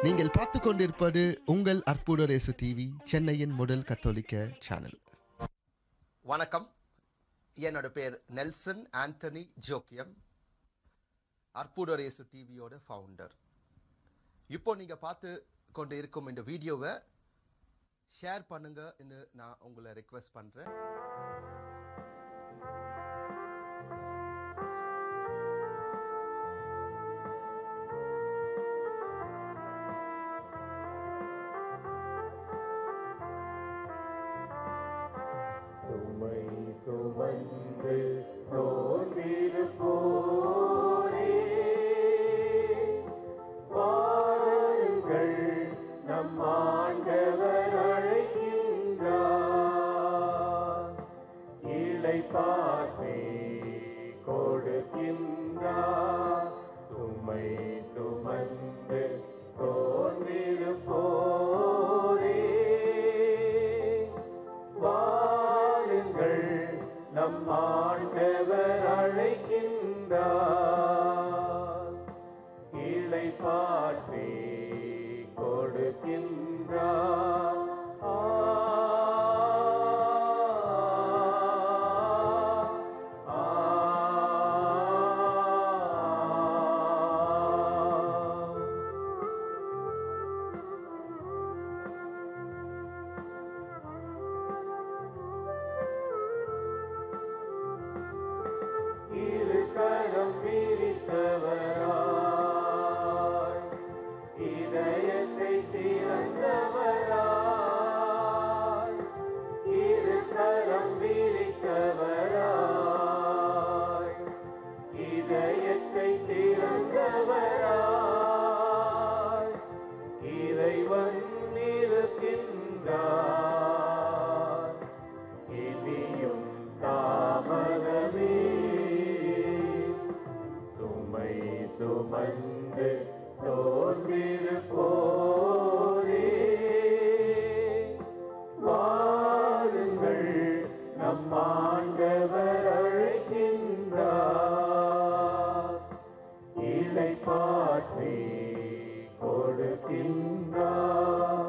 நீங்கள் பார்த்து கொண்டிருப்பது உங்கள் அற்புத இயேசு டிவி, சென்னையின் முதல் கத்தோலிக்க சேனல். வணக்கம். என்னோட பேர் நெல்சன் ஆண்டனி ஜோக்கியம், அற்புத இயேசு டிவியோட ஃபவுண்டர். இப்போ நீங்கள் பார்த்து கொண்டு இருக்கும் இந்த வீடியோவை ஷேர் பண்ணுங்கன்னு நான் உங்களை ரெக்வெஸ்ட் பண்ணுறேன். சுமை சுமந்து சோர்ந்திருப்போரே, வாருங்கள், நம் ஆண்டவர் அழைக்கின்றார். இளைப்பாற்றி கொடுக்கின்றார். சுமை சுமந்து சோர்ந்திருப்போரே, நம் ஆண்டவர் அழைக்கின்றார். இளைப்பாற்றி கொடுக்கின்றார். கரம் விரித்தவராய், இதயத்தை திறந்தவராய், இரு கரம் விரித்தவராய், இதயத்தை திறந்தவராய், இறைவன் இருக்கின்றார். இனியும் தாமதமே, சுமை சுமந்து சோர்ந்திருப்போரே, வாருங்கள், நம் ஆண்டவர் அழைக்கின்றார். இளைப்பாற்றி கொடுக்கின்றார்.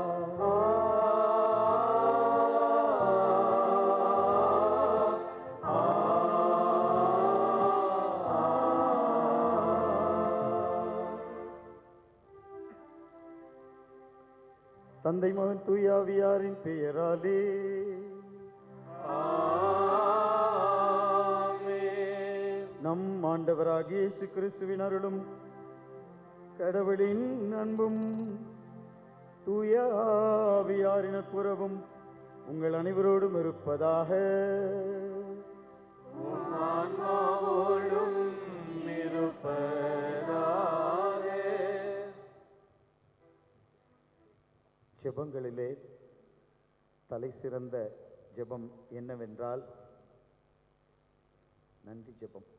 தந்தை மகன் தூயாவியாரின் பெயராலே ஆமென். நம் ஆண்டவராகிய இயேசு கிறிஸ்துவின் அருளும் கடவுளின் அன்பும் தூயாவியாரின் நட்புறவும் உங்கள் அனைவரோடும் இருப்பதாக. உம் ஆன்மாவோடும் இருப்பதாக. ஜெபங்களிலே தலை சிறந்த ஜெபம் என்னவென்றால் நன்றி ஜெபம்.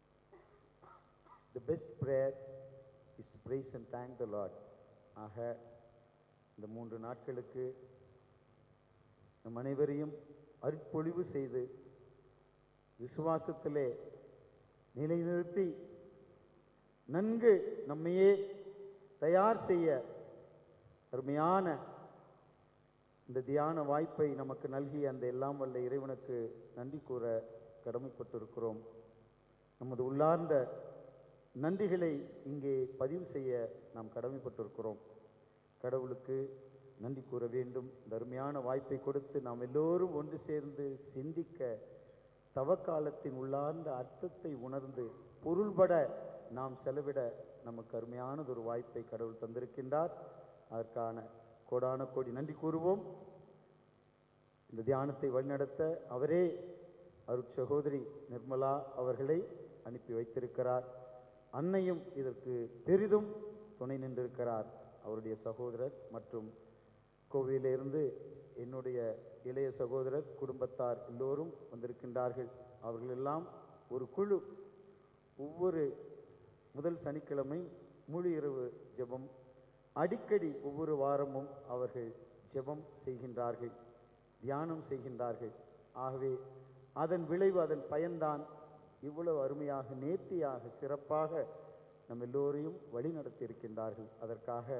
The best prayer is to praise and thank the Lord. ஆக இந்த 3 நாட்களுக்கு நம் அனைவரையும் அருட்பொழிவு செய்து விசுவாசத்திலே நிலைநிறுத்தி நன்கு நம்மையே தயார் செய்ய அருமையான இந்த தியான வாய்ப்பை நமக்கு நல்கிய அந்த எல்லாம் வல்ல இறைவனுக்கு நன்றி கூற கடமைப்பட்டிருக்கிறோம். நமது உள்ளார்ந்த நன்றிகளை இங்கே பதிவு செய்ய நாம் கடமைப்பட்டிருக்கிறோம். கடவுளுக்கு நன்றி கூற வேண்டும். இந்த அருமையான வாய்ப்பை கொடுத்து நாம் எல்லோரும் ஒன்று சேர்ந்து சிந்திக்க, தவக்காலத்தின் உள்ளார்ந்த அர்த்தத்தை உணர்ந்து பொருள்பட நாம் செலவிட நமக்கு அருமையானதொரு வாய்ப்பை கடவுள் தந்திருக்கின்றார். அதற்கான கோடான கோடி நன்றி கூறுவோம். இந்த தியானத்தை வழிநடத்த அவரே அருட்சகோதரி நிர்மலா அவர்களை அனுப்பி வைத்திருக்கிறார். அன்னையும் இதற்கு பெரிதும் துணை நின்றிருக்கிறார். அவருடைய சகோதரர் மற்றும் கோவிலிருந்து என்னுடைய இளைய சகோதரர் குடும்பத்தார் எல்லோரும் வந்திருக்கின்றார்கள். அவர்களெல்லாம் ஒரு குழு ஒவ்வொரு முதல் சனிக்கிழமை முழு இரவு ஜெபம், அடிக்கடி ஒவ்வொரு வாரமும் அவர்கள் ஜெபம் செய்கின்றார்கள், தியானம் செய்கின்றார்கள். ஆகவே அதன் விளைவு, அதன் பயன்தான் இவ்வளவு அருமையாக, நேர்த்தியாக, சிறப்பாக நம் எல்லோரையும் வழி நடத்தி இருக்கின்றார்கள். அதற்காக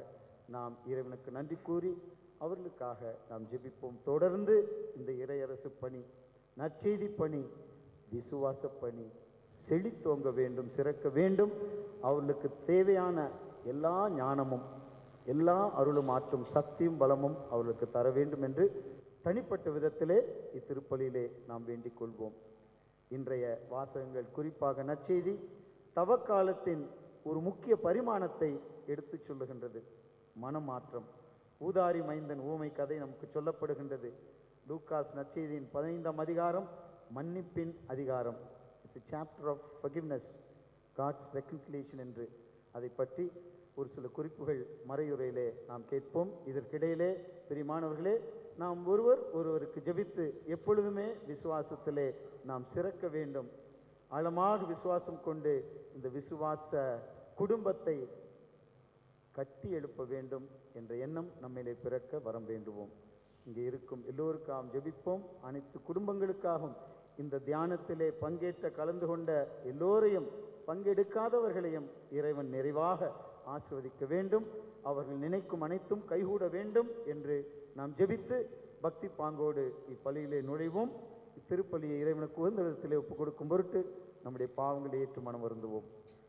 நாம் இறைவனுக்கு நன்றி கூறி அவர்களுக்காக நாம் ஜெபிப்போம். தொடர்ந்து இந்த இறையரசு பணி, நற்செய்தி பணி, விசுவாச பணி செழித்தோங்க வேண்டும், சிறக்க வேண்டும். அவர்களுக்கு தேவையான எல்லா ஞானமும் எல்லா அருளும் ஆற்றும் சக்தியும் பலமும் அவர்களுக்கு தர வேண்டும் என்று தனிப்பட்ட விதத்திலே இத்திருப்பலியிலே நாம் வேண்டிக் கொள்வோம். இன்றைய வாசகங்கள் குறிப்பாக நற்செய்தி தவக்காலத்தின் ஒரு முக்கிய பரிமாணத்தை எடுத்துச் சொல்லுகின்றது. மனமாற்றம். ஊதாரி மைந்தன் ஊமை கதை நமக்கு சொல்லப்படுகின்றது. லூக்காஸ் நற்செய்தியின் 15ஆம் அதிகாரம் மன்னிப்பின் அதிகாரம். It's a chapter of forgiveness, God's reconciliation என்று அதை பற்றி ஒரு சில குறிப்புகள் மறையுரையிலே நாம் கேட்போம். இதற்கிடையிலே பிரியமானவர்களே, நாம் ஒருவருக்கு ஜெபித்து எப்பொழுதுமே விசுவாசத்திலே நாம் சிறக்க வேண்டும். ஆழமாக விசுவாசம் கொண்டு இந்த விசுவாச குடும்பத்தை கட்டி எழுப்ப வேண்டும் என்ற எண்ணம் நம்மிலே பிறக்க வரம் வேண்டுவோம். இங்கே இருக்கும் எல்லோருக்காகவும் ஜெபிப்போம். அனைத்து குடும்பங்களுக்காகவும் இந்த தியானத்திலே பங்கேற்ற கலந்து கொண்ட எல்லோரையும் பங்கெடுக்காதவர்களையும் இறைவன் நிறைவாக ஆசீர்வதிக்க வேண்டும். அவர்கள் நினைக்கும் அனைத்தும் கைகூட வேண்டும் என்று நாம் ஜெபித்து பக்தி பாங்கோடு இப்பலியிலே நுழைவோம். இத்திருப்பலியை இறைவனுக்கு உகந்த விதத்திலே ஒப்புக் கொடுக்கும் பொருட்டு நம்முடைய பாவங்களை ஏற்று மனம் வருந்துவோம்.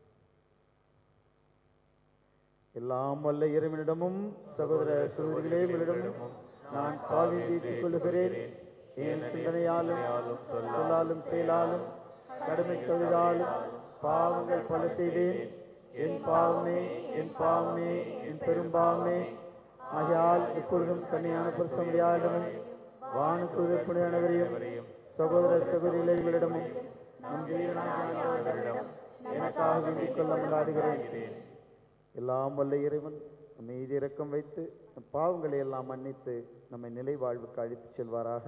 எல்லாம் வல்ல இறைவனிடமும் சகோதர சகோதரிகளிடமும் நான் பாவி வீழ்த்திக் கொள்ளுகிறேன். என் சிந்தனையாலும் சொல்லாலும் செயலாலும் கடமை கவிதாலும் பாவங்கள் பல செய்தேன். என் பாவமே என் பாவமே என் பெரும்பாவமே. ஆகையால் எப்பொழுதும் கன்னியான பரிசுத்தமுடையாரிடமும் வானதூதர் புனித அனைவரையும் சகோதர சகோதரிகளிடமும் நம் தேவனாகிய ஆண்டவரிடம் எனக்காக வேண்டிக் கொள்ள முன்னாடுகிறேன். எல்லாம் வல்ல இறைவன் நம்ம மீது இரக்கம் வைத்து நம் பாவங்களை எல்லாம் மன்னித்து நம்மை நிலை வாழ்வுக்கு அழைத்துச் செல்வாராக.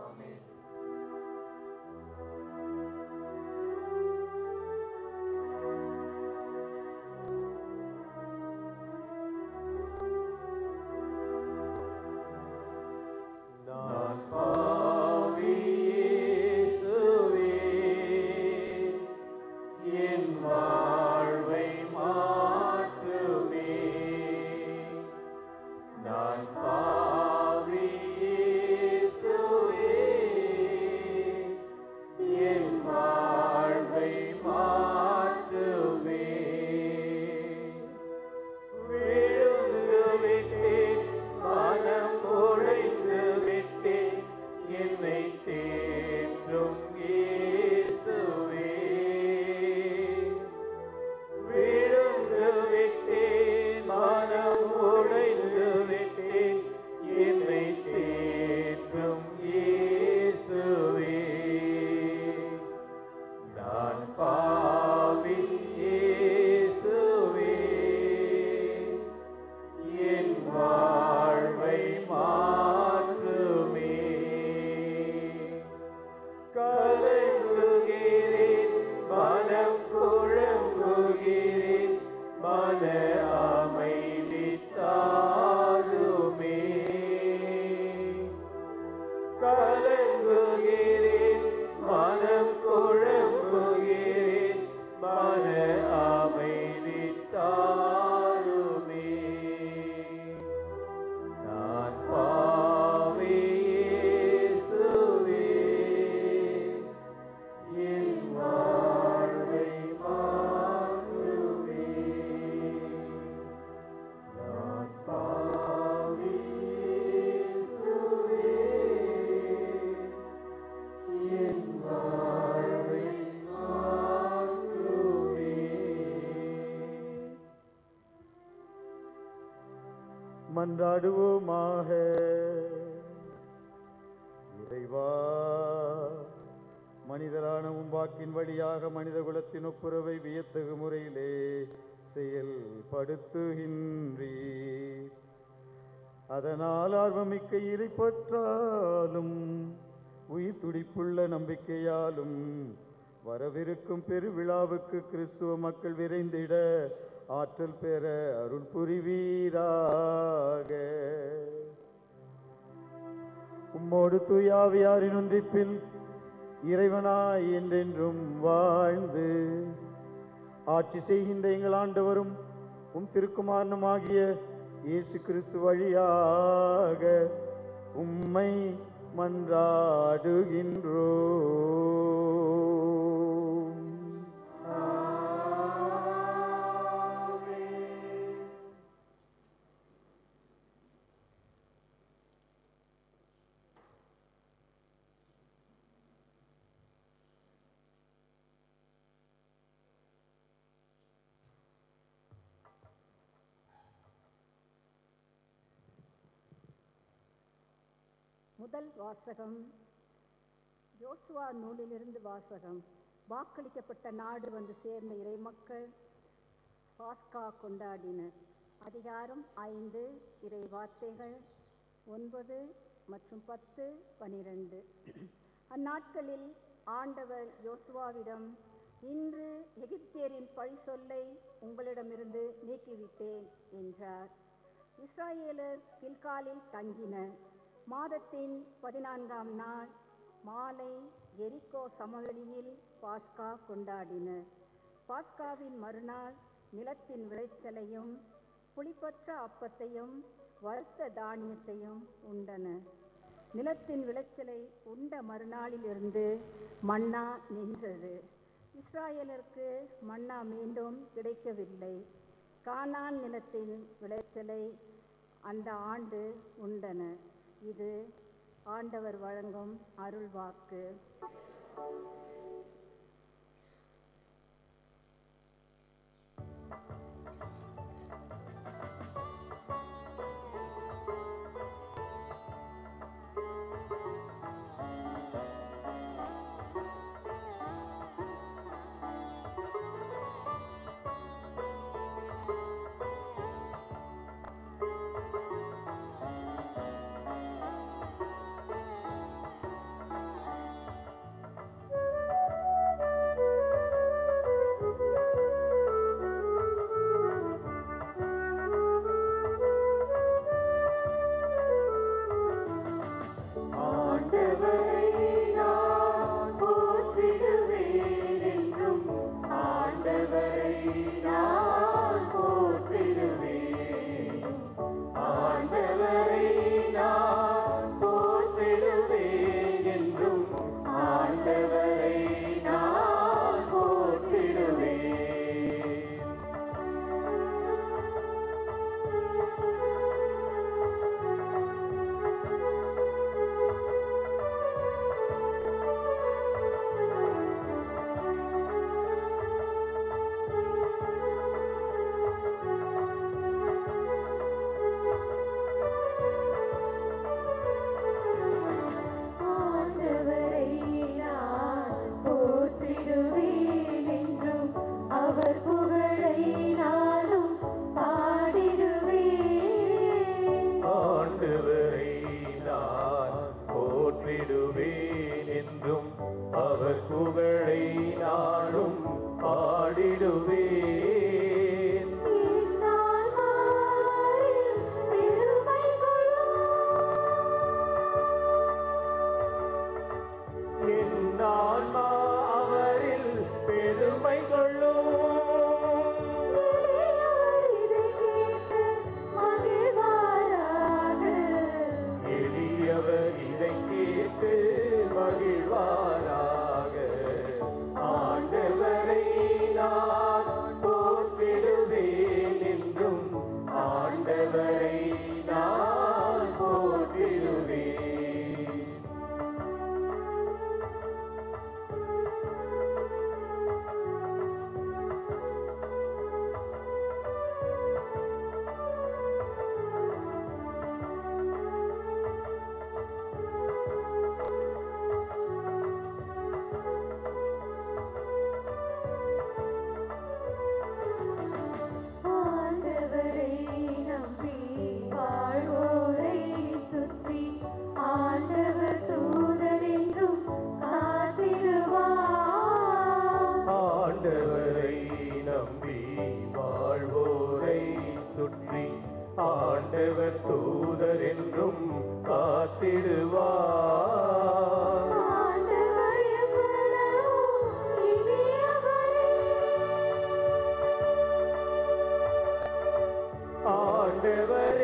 மன்றாடுவோமாக. இறைவா, மனிதரான உம்பாக்கின் வழியாக மனித குலத்தின் ஒப்புரவை வியத்தகு முறையிலே செயல்படுத்துகின்றீர். அதனால் ஆர்வமிக்க இறைப்பற்றாலும் உயிர் துடிப்புள்ள நம்பிக்கையாலும் வரவிருக்கும் பெருவிழாவுக்கு கிறிஸ்துவ மக்கள் விரைந்திட ஆற்றல் பெற அருள் புரிவீராக. உம்மோடு தூயாவியாரின் ஒன்றிப்பில் இறைவனாய் என்றென்றும் வாழ்ந்து ஆட்சி செய்கின்ற எங்கள் ஆண்டவரும் உம் திருக்குமாரனுமாகிய இயேசு கிறிஸ்து வழியாக உம்மை மன்றாடுகின்றோம். முதல் வாசகம் யோசுவா நூலிலிருந்து வாசகம். வாக்களிக்கப்பட்ட நாடு வந்து சேர்ந்த இறைமக்கள் பாஸ்கா கொண்டாடினர். அதிகாரம் 5 இறை வார்த்தைகள் 9 மற்றும் 10, 12. அந்நாட்களில் ஆண்டவர் யோசுவாவிடம், இன்று எகிப்தியரின் பழி சொல்லை உங்களிடமிருந்து நீக்கிவிட்டேன் என்றார். இஸ்ராயேலர் கில்காலில் தங்கினர். மாதத்தின் 14ஆம் நாள் மாலை எரிகோ சமவெளியில் பாஸ்கா கொண்டாடினர். பாஸ்காவின் மறுநாள் நிலத்தின் விளைச்சலையும் புளிப்பற்ற அப்பத்தையும் வறுத்த தானியத்தையும் உண்டனர். நிலத்தின் விளைச்சலை உண்ட மறுநாளிலிருந்து மன்னா நின்றது. இஸ்ராயேலருக்கு மன்னா மீண்டும் கிடைக்கவில்லை. கானான் நிலத்தின் விளைச்சலை அந்த ஆண்டு உண்டனர். இது ஆண்டவர் வழங்கும் அருள்வாக்கு. ஆண்டவர் தூதர் என்றும் காத்திடுவார். ஆண்டவர்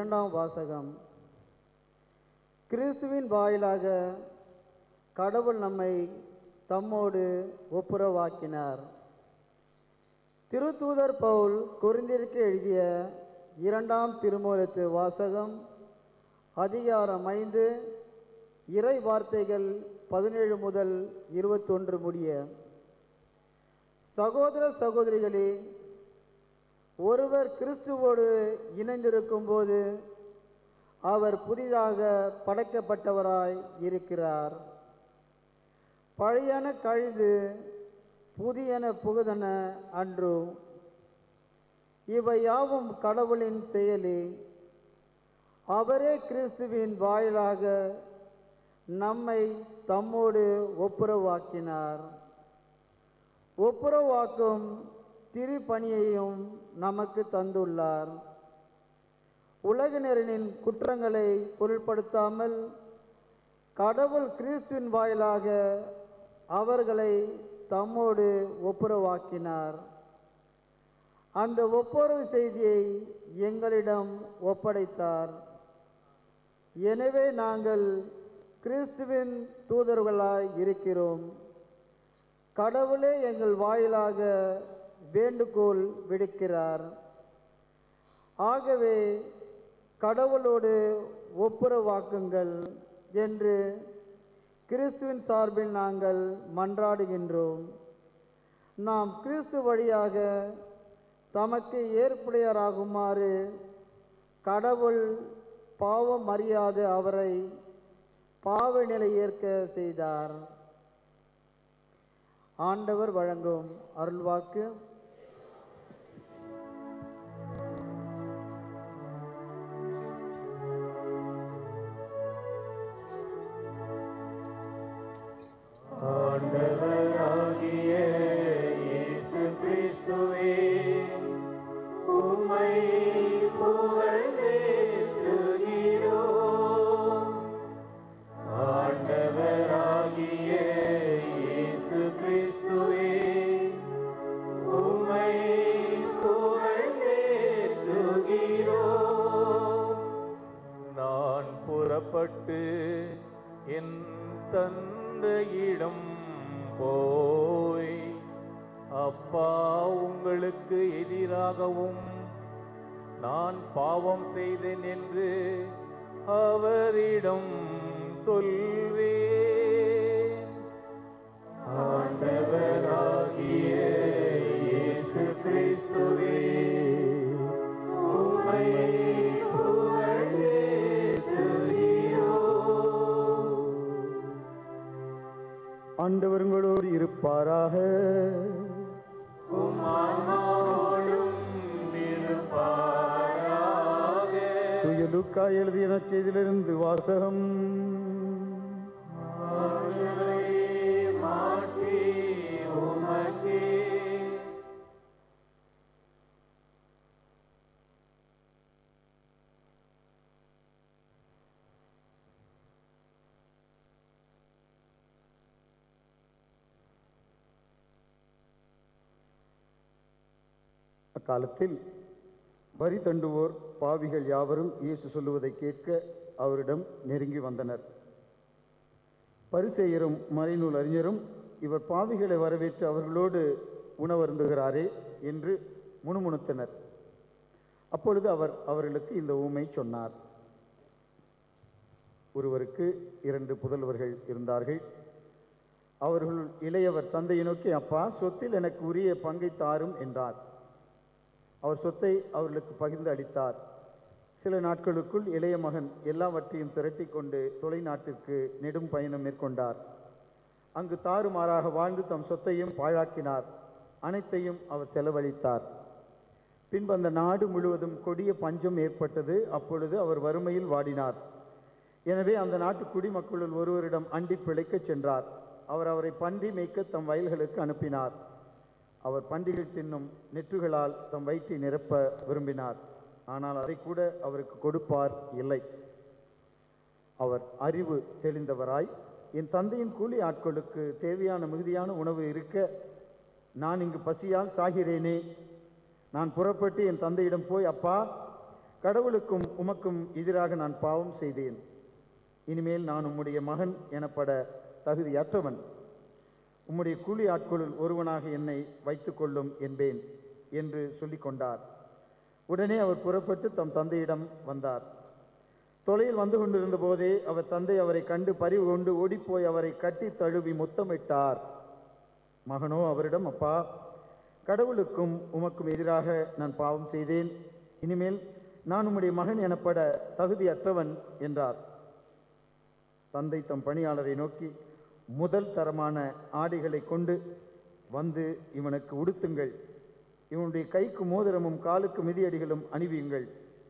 இரண்டாம் வாசகம். கிறிஸ்துவின் வாயிலாக கடவுள் நம்மை தம்மோடு ஒப்புரவாக்கினார். திருத்தூதர் பவுல் கொரிந்தியருக்கு எழுதிய இரண்டாம் திருமுகத்து வாசகம், அதிகாரம் 5, இறை வார்த்தைகள் 17 முதல் 21 முடிய. சகோதர சகோதரிகளே, ஒருவர் கிறிஸ்துவோடு இணைந்திருக்கும் போது அவர் புதிதாக படைக்கப்பட்டவராய் இருக்கிறார். பழையன கழிந்து புதியன புகுதன அன்றோ. இவை யாவும் கடவுளின் செயலே. அவரே கிறிஸ்துவின் வாயிலாக நம்மை தம்மோடு ஒப்புரவாக்கினார். ஒப்புரவாக்கும் திருப்பணியையும் நமக்கு தந்துள்ளார். உலகினரின் குற்றங்களை பொருட்படுத்தாமல் கடவுள் கிறிஸ்துவின் வாயிலாக அவர்களை தம்மோடு ஒப்புரவாக்கினார். அந்த ஒப்புரவு செய்தியை எங்களிடம் ஒப்படைத்தார். எனவே நாங்கள் கிறிஸ்துவின் தூதர்களாய் இருக்கிறோம். கடவுளே எங்கள் வாயிலாக வேண்டுகோள் விடுக்கிறார். ஆகவே கடவுளோடு ஒப்புரவாக்குங்கள் என்று கிறிஸ்துவின் சார்பில் நாங்கள் மன்றாடுகின்றோம். நாம் கிறிஸ்து வழியாக தமக்கு ஏற்புடையராகுமாறு கடவுள் பாவம் அறியாத அவரை பாவ நிலை ஏற்க செய்தார். ஆண்டவர் வழங்கும் அருள்வாக்கு. ஆண்டவராகிய இயேசு கிறிஸ்துவே, உம்மை புகழ்ந்தேற்றுகிறோம். ஆண்டவராகிய இயேசு கிறிஸ்துவே, உம்மை புகழ்ந்தேற்றுகிறோம். நான் புறப்பட்டு என் தந்தையிடம் போய், அப்பா, உங்களுக்கு எதிராகவும் நான் பாவம் செய்தேன் என்று அவரிடம் சொல்வேன். ஆண்டவராகிய இயேசு கிறிஸ்துவே, உம்மை ஆண்டவர் உங்களோடு இருப்பாராக. தூய லூக்கா எழுதிய நற்செய்தியிலிருந்து வாசகம். அக்காலத்தில் வரி தண்டுவோர் பாவிகள் யாவரும் இயேசு சொல்லுவதை கேட்க அவரிடம் நெருங்கி வந்தனர். பரிசேயரும் மறைநூல் அறிஞரும், இவர் பாவிகளை வரவேற்று அவர்களோடு உணவருந்துகிறாரே என்று முணுமுணுத்தனர். அப்பொழுது அவர் அவர்களுக்கு இந்த ஊமை சொன்னார். ஒருவருக்கு 2 புதல்வர்கள் இருந்தார்கள். அவர்கள் இளையவர் தந்தையை நோக்கி, அப்பா, சொத்தில் எனக்கு உரிய பங்கை தாரும் என்றார். அவர் சொத்தை அவர்களுக்கு பகிர்ந்து அளித்தார். சில நாட்களுக்குள் இளைய மகன் எல்லாவற்றையும் திரட்டி கொண்டு தொலைநாட்டிற்கு நெடும் பயணம் மேற்கொண்டார். அங்கு தாறுமாறாக வாழ்ந்து தம் சொத்தையும் பாழாக்கினார். அனைத்தையும் அவர் செலவழித்தார். பின்பு அந்த நாடு முழுவதும் கொடிய பஞ்சம் ஏற்பட்டது. அப்பொழுது அவர் வறுமையில் வாடினார். எனவே அந்த நாட்டு குடிமக்களுள் ஒருவரிடம் அண்டி பிழைக்கச் சென்றார். அவர் அவரை பன்றி மேய்க்க தம் வயல்களுக்கு அனுப்பினார். அவர் பன்றிகள் தின்னும் நெற்றுகளால் தம் வயிற்றை நிரப்ப விரும்பினார். ஆனால் அதை கூட அவருக்கு கொடுப்பார் இல்லை. அவர் அறிவு தெளிந்தவராய், என் தந்தையின் கூலி ஆட்களுக்கு தேவையான மிகுதியான உணவு இருக்க நான் இங்கு பசியால் சாகிறேனே. நான் புறப்பட்டு என் தந்தையிடம் போய், அப்பா, கடவுளுக்கும் உமக்கும் எதிராக நான் பாவம் செய்தேன். இனிமேல் நான் உம்முடைய மகன் எனப்பட தகுதியற்றவன். உம்முடைய கூலி ஆட்களுள் ஒருவனாக என்னை வைத்துக்கொள்ளும் என்பேன் என்று சொல்லிக் கொண்டார். உடனே அவர் புறப்பட்டு தம் தந்தையிடம் வந்தார். தொலையில் வந்து கொண்டிருந்த போதே அவர் தந்தை அவரை கண்டு பரிவு கொண்டு ஓடிப்போய் அவரை கட்டி தழுவி முத்தமிட்டார். மகனோ அவரிடம், அப்பா, கடவுளுக்கும் உமக்கும் எதிராக நான் பாவம் செய்தேன். இனிமேல் நான் உம்முடைய மகன் எனப்பட தகுதியற்றவன் என்றார். தந்தை தம் பணியாளரை நோக்கி, முதல் தரமான ஆடைகளை கொண்டு வந்து இவனுக்கு உடுத்துங்கள். இவனுடைய கைக்கு மோதிரமும் காலுக்கு மிதியடிகளும் அணிவியுங்கள்.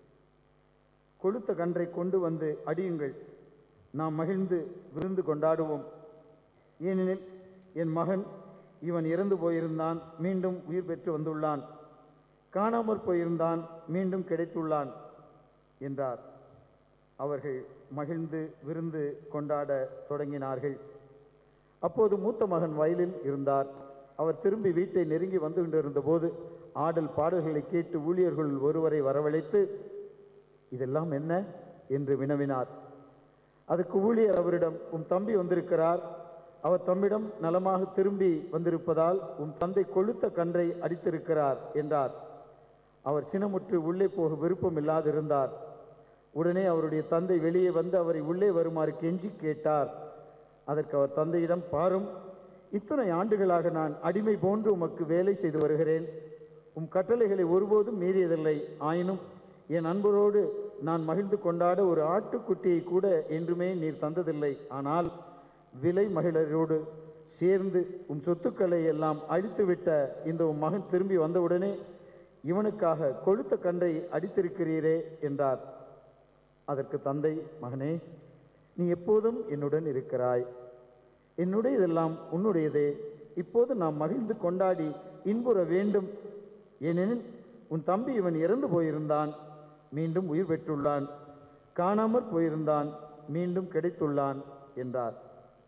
கொழுத்த கன்றை கொண்டு வந்து அடியுங்கள். நாம் மகிழ்ந்து விருந்து கொண்டாடுவோம். ஏனெனில் என் மகன் இவன் இறந்து போயிருந்தான், மீண்டும் உயிர் பெற்று வந்துள்ளான். காணாமற் போயிருந்தான், மீண்டும் கிடைத்துள்ளான் என்றார். அவர்கள் மகிழ்ந்து விருந்து கொண்டாட தொடங்கினார்கள். அப்போது மூத்த மகன் வயலில் இருந்தார். அவர் திரும்பி வீட்டை நெருங்கி வந்து கொண்டிருந்த போது ஆடல் பாடல்களை கேட்டு ஊழியர்கள் ஒருவரை வரவழைத்து, இதெல்லாம் என்ன என்று வினவினார். அதுக்கு ஊழியர் அவரிடம், உம் தம்பி வந்திருக்கிறார். அவர் தம்மிடம் நலமாக திரும்பி வந்திருப்பதால் உம் தந்தை கொழுத்த கன்றை அடித்திருக்கிறார் என்றார். அவர் சினமுற்று உள்ளே போக விருப்பம் இல்லாதிருந்தார். உடனே அவருடைய தந்தை வெளியே வந்து அவரை உள்ளே வருமாறு கெஞ்சி கேட்டார். அதற்கு அவர் தந்தையிடம், பாரும், இத்தனை ஆண்டுகளாக நான் அடிமை போன்று உமக்கு வேலை செய்து வருகிறேன். உம் கட்டளைகளை ஒருபோதும் மீறியதில்லை. ஆயினும் என் அன்பரோடு நான் மகிழ்ந்து கொண்டாட ஒரு ஆட்டுக்குட்டியை கூட என்றுமே நீர் தந்ததில்லை. ஆனால் விலை மகிழரோடு சேர்ந்து உம் சொத்துக்களை எல்லாம் அழித்துவிட்ட இந்த உம் மகன் திரும்பி வந்தவுடனே இவனுக்காக கொழுத்த கன்றை அடித்திருக்கிறீரே என்றார். அதற்கு தந்தை, மகனே, நீ எப்போதும் என்னுடன் இருக்கிறாய். என்னுடையதெல்லாம் உன்னுடையதே. இப்போது நாம் மகிழ்ந்து கொண்டாடி இன்புற வேண்டும். ஏனெனில் உன் தம்பி இவன் இறந்து போயிருந்தான், மீண்டும் உயிர் பெற்றுள்ளான். காணாமற் போயிருந்தான், மீண்டும் கிடைத்துள்ளான் என்றார்.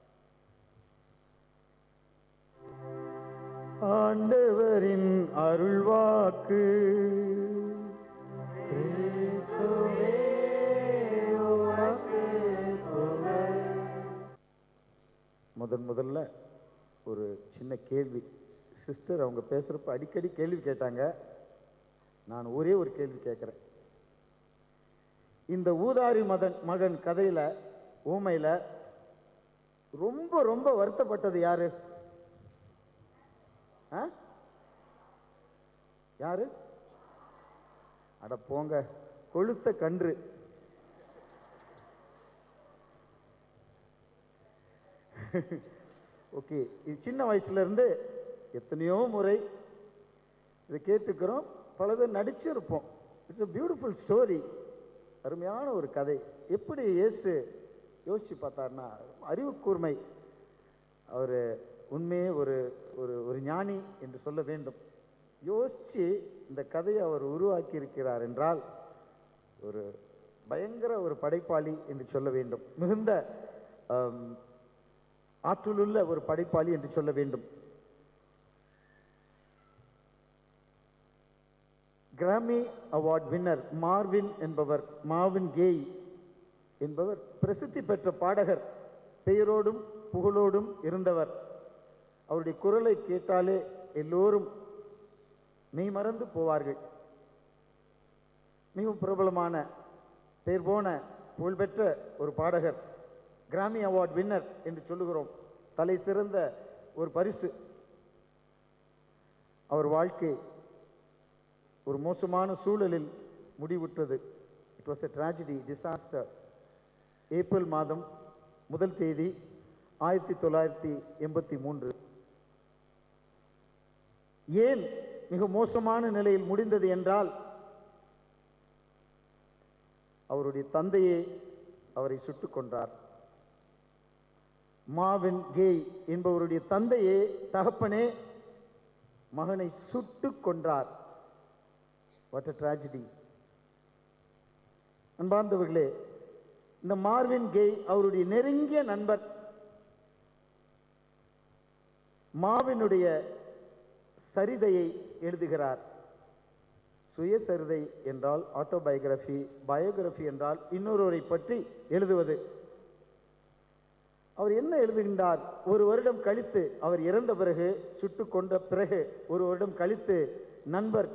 ஆண்டவரின் அருள்வாக்கு. முதல்ல ஒரு சின்ன கேள்வி. சிஸ்டர் அவங்க பேசுகிறப்ப அடிக்கடி கேள்வி கேட்டாங்க. நான் ஒரே ஒரு கேள்வி கேட்குறேன். இந்த ஊதாரி மகன் கதையில், ஊமையில் ரொம்ப ரொம்ப வருத்தப்பட்டது யாரு? யாரு? அட போங்க, கொழுத்த கன்று. ஓகே, இது சின்ன வயசுல இருந்து எத்தனையோ முறை இதை கேட்டுக்கிறோம், பல பேர் நடிச்சிருப்போம். It's a beautiful story. அருமையான ஒரு கதை. எப்படி இயேசு யோசிச்சு பார்த்தார்னா, அறிவு கூர்மை. அவர் உண்மையே ஒரு ஒரு ஒரு ஞானி என்று சொல்ல வேண்டும். யோசித்து இந்த கதையை அவர் உருவாக்கி இருக்கிறார் என்றால் ஒரு பயங்கர ஒரு படைப்பாளி என்று சொல்ல வேண்டும். மிகுந்த ஆற்றலுள்ள ஒரு படைப்பாளி என்று சொல்ல வேண்டும். Grammy award winner Marvin Gaye என்பவர் பிரசித்தி பெற்ற பாடகர். பெயரோடும் புகழோடும் இருந்தவர். அவருடைய குரலை கேட்டாலே எல்லோரும் மெய்மறந்து போவார்கள். மிகவும் பிரபலமான, பெயர் போன, புகழ்பெற்ற ஒரு பாடகர். கிராமி அவார்ட் வின்னர் என்று சொல்லுகிறோம். தலை சிறந்த ஒரு பரிசு. அவர் வாழ்க்கை ஒரு மோசமான சூழலில் முடிவுற்றது. It was a tragedy, disaster. April மாதம் 1 தேதி 1983. ஏன் மிக மோசமான நிலையில் முடிந்தது என்றால், அவருடைய தந்தையே அவரை சுட்டுக் கொன்றார். மார்வின் கேய் என்பவருடைய தந்தையே, தகப்பனே, மகனை சுட்டுக் கொன்றார். What a tragedy. அன்பார்ந்தவர்களே, இந்த மார்வின் கேய் அவருடைய நெருங்கிய நண்பர். மாவினுடைய சரிதையை எழுதுகிறார். சுயசரிதை என்றால் ஆட்டோபயோகிராஃபி, பயோகிராஃபி என்றால் இன்னொருவரை பற்றி எழுதுவது. அவர் என்ன எழுதுகின்றார்? ஒரு வருடம் கழித்து, அவர் இறந்த பிறகு, சுட்டு கொண்ட பிறகு ஒரு வருடம் கழித்து நண்பர்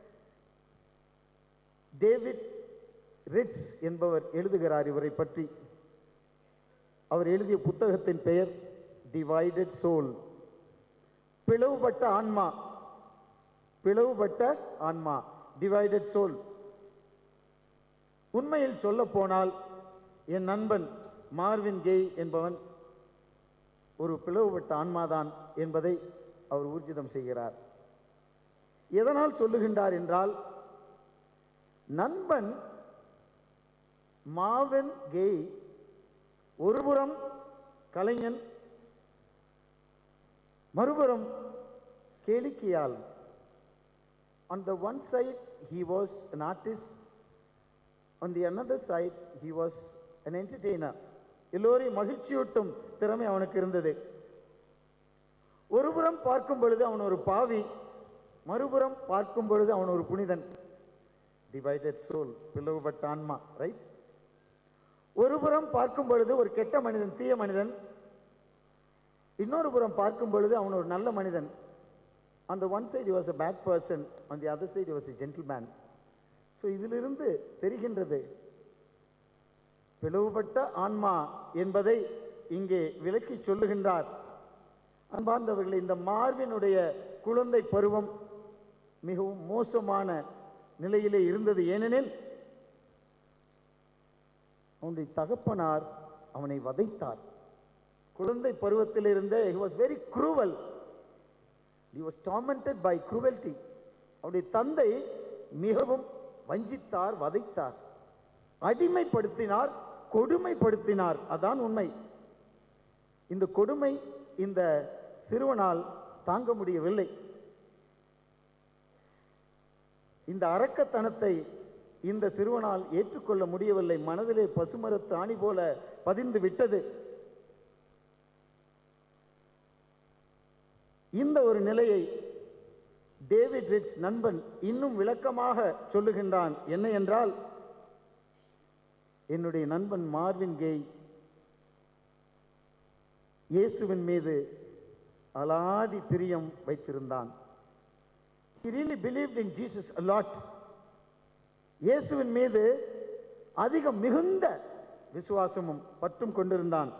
டேவிட் ரிட்ஸ் என்பவர் எழுதுகிறார் இவரை பற்றி. அவர் எழுதிய புத்தகத்தின் பெயர் டிவைடட் சோல், பிளவுபட்ட ஆன்மா. பிளவுபட்ட ஆன்மா, டிவைடட் சோல். உண்மையில் சொல்ல போனால் என் நண்பன் மார்வின் கேய் என்பவன் ஒரு பிளவுபட்ட ஆன்மாதான் என்பதை அவர் ஊர்ஜிதம் செய்கிறார். எதனால் சொல்லுகின்றார் என்றால், நண்பன் மார்வின் கேய் ஒருபுறம் கலைஞன், மறுபுறம் கேளிக்கையால். On the one side he was an artist, on the another side he was an entertainer. எல்லோரையும் மகிழ்ச்சியூட்டும் திறமை அவனுக்கு இருந்தது. ஒருபுறம் பார்க்கும் பொழுது அவன் ஒரு பாவி, மறுபுறம் பார்க்கும் பொழுது அவன் ஒரு புனிதன். டிவைடட் சோல், பிளவுபட்ட ஆன்மா, ரைட்? ஒருபுறம் பார்க்கும் பொழுது ஒரு கெட்ட மனிதன், தீய மனிதன், இன்னொரு புறம் பார்க்கும் பொழுது அவன் ஒரு நல்ல மனிதன். On the one side he was a bad person, on the other side he was a gentleman. So இதிலிருந்து தெரிகின்றது பிளவுபட்ட ஆன்மா என்பதை இங்கே விளக்கி சொல்லுகின்றார். அன்பார்ந்தவர்களே, இந்த மார்வினுடைய குழந்தை பருவம் மிகவும் மோசமான நிலையிலே இருந்தது. ஏனெனில் அவனுடைய தகப்பனார் அவனை வதைத்தார். குழந்தை பருவத்திலிருந்தே he was very cruel. He was tormented by cruelty. அவருடைய தந்தை மிகவும் வஞ்சித்தார், வதைத்தார், அடிமைப்படுத்தினார், கொடுமைப்படுத்தினார். அதான் உண்மை. இந்த கொடுமை இந்த சிறுவனால் தாங்க முடியவில்லை. இந்த அரக்கத்தனத்தை இந்த சிறுவனால் ஏற்றுக்கொள்ள முடியவில்லை. மனதிலே பசுமரத்து ஆணி போல பதிந்து விட்டது. இந்த ஒரு நிலையை டேவிட் ரிட்ஸ் நண்பன் இன்னும் விளக்கமாக சொல்லுகின்றான். என்ன என்றால், என்னுடைய நண்பன் மார்வின் கேய் இயேசுவின் மீது அலாதி பிரியம் வைத்திருந்தான். He really believed in Jesus a lot. இயேசுவின் மீது மிகுந்த விசுவாசமும் பற்றும் கொண்டிருந்தான்.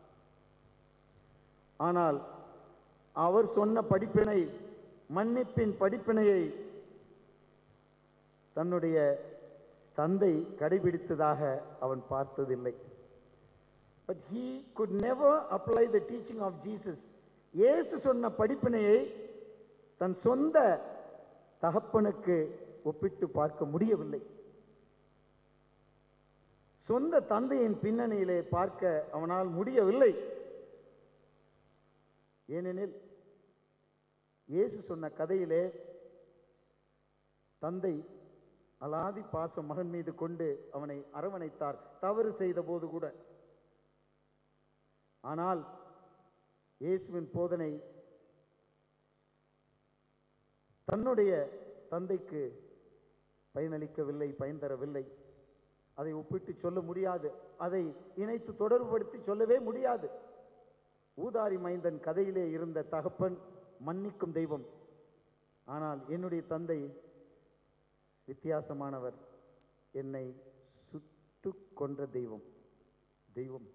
ஆனால் அவர் சொன்ன படிப்பினை, மன்னிப்பின் படிப்பினையை தன்னுடைய தந்தை கடைபிடித்ததாக அவன் பார்த்ததில்லை. But he could never apply the teaching of Jesus. இயேசு சொன்ன படிப்பினையை தன் சொந்த தகப்பனுக்கு ஒப்பிட்டு பார்க்க முடியவில்லை. சொந்த தந்தையின் பின்னணியிலே பார்க்க அவனால் முடியவில்லை. ஏனெனில் இயேசு சொன்ன கதையிலே தந்தை அலாதி பாசம் மகன் மீது கொண்டு அவனை அரவணைத்தார், தவறு செய்த போது கூட. ஆனால் இயேசுவின் போதனை தன்னுடைய தந்தைக்கு பயனளிக்கவில்லை, பயன் தரவில்லை. அதை ஒப்பிட்டு சொல்ல முடியாது, அதை இணைத்து தொடர்புபடுத்தி சொல்லவே முடியாது. ஊதாரி மைந்தன் கதையிலே இருந்த தகப்பன் மன்னிக்கும் தெய்வம். ஆனால் என்னுடைய தந்தை வித்தியாசமானவர், என்னை சுட்டு கொன்ற தெய்வம். தெய்வம்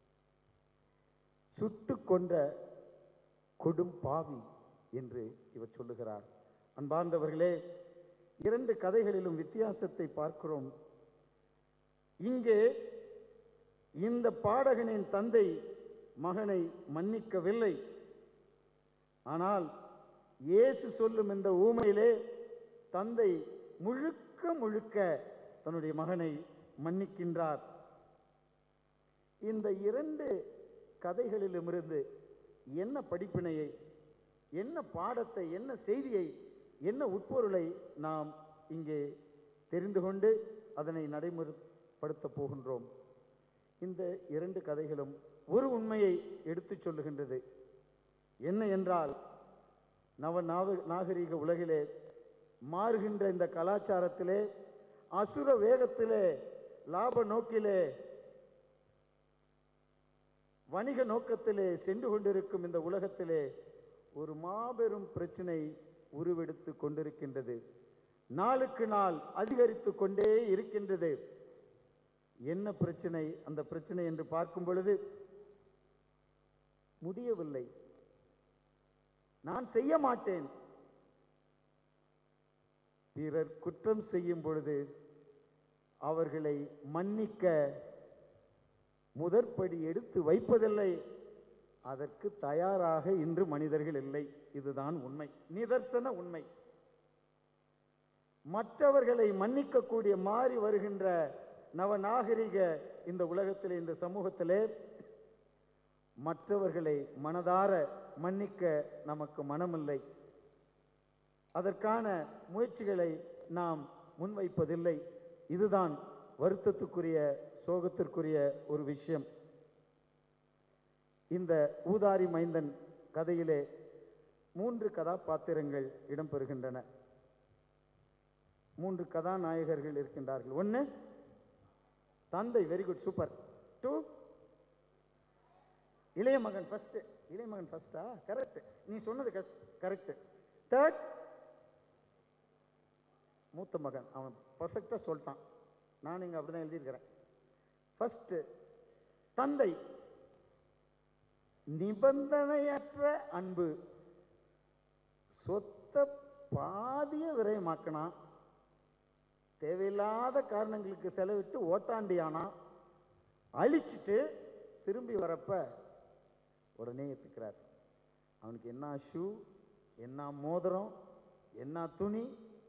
சுட்டு கொன்ற கொடும் பாவி என்று இவர் சொல்லுகிறார். அன்பார்ந்தவர்களே, இரண்டு கதைகளிலும் வித்தியாசத்தை பார்க்கிறோம். இங்கே இந்த பாடகனின் தந்தை மகனை மன்னிக்கவில்லை. ஆனால் இயேசு சொல்லும் இந்த ஊமையிலே தந்தை முழுக்க முழுக்க தன்னுடைய மகனை மன்னிக்கின்றார். இந்த இரண்டு கதைகளிலுமிருந்து என்ன படிப்பினையை, என்ன பாடத்தை, என்ன செய்தியை, என்ன உட்பொருளை நாம் இங்கே தெரிந்து கொண்டு அதனை நடைமுறைப்படுத்த போகின்றோம். இந்த இரண்டு கதைகளும் ஒரு உண்மையை எடுத்து சொல்லுகின்றது. என்ன என்றால், நாகரீக உலகிலே மாறுகின்ற இந்த கலாச்சாரத்திலே, அசுர வேகத்திலே, லாப நோக்கிலே, வணிக நோக்கத்திலே சென்று கொண்டிருக்கும் இந்த உலகத்திலே ஒரு மாபெரும் பிரச்சனை உருவெடுத்து கொண்டிருக்கின்றது. நாளுக்கு நாள் அதிகரித்து கொண்டே இருக்கின்றது. என்ன பிரச்சனை? அந்த பிரச்சனை என்று பார்க்கும் பொழுது முடியவில்லை, நான் செய்ய மாட்டேன். பிறர் குற்றம் செய்யும் பொழுது அவர்களை மன்னிக்க முதற்படி எடுத்து வைப்பதில்லை. அதற்கு தயாராக இன்று மனிதர்கள் இல்லை. இதுதான் உண்மை, நிதர்சன உண்மை. மற்றவர்களை மன்னிக்கக்கூடிய மாறி வருகின்ற நவநாகரிக இந்த உலகத்திலே, இந்த சமூகத்திலே மற்றவர்களை மனதார மன்னிக்க நமக்கு மனமில்லை. அதற்கான முயற்சிகளை நாம் முன்வைப்பதில்லை. இதுதான் வருத்தத்துக்குரிய, சோகத்திற்குரிய ஒரு விஷயம். இந்த ஊதாரி மைந்தன் கதையிலே 3 கதாபாத்திரங்கள் இடம்பெறுகின்றன. 3 கதாநாயகர்கள் இருக்கின்றார்கள். 1 தந்தை, வெரி குட், சூப்பர். 2 இளைய மகன், ஃபர்ஸ்ட். இளைய மகன் ஃபர்ஸ்டா? கரெக்ட், நீ சொன்னது கரெக்ட். 3 மூத்த மகன். அவன் பர்ஃபெக்டாக சொல்லிட்டான். நான் இங்கே அப்படி தான் எழுதியிருக்கிறேன். ஃபர்ஸ்ட் தந்தை, நிபந்தனையற்ற அன்பு. சொத்தை பாதிய விரயமாக்கினா, தேவையில்லாத காரணங்களுக்கு செலவிட்டு ஓட்டாண்டியானா, அழிச்சிட்டு திரும்பி வரப்ப உடனே ஏற்றுக்கிறார். அவனுக்கு என்ன ஷூ, என்ன மோதிரம், என்ன துணி,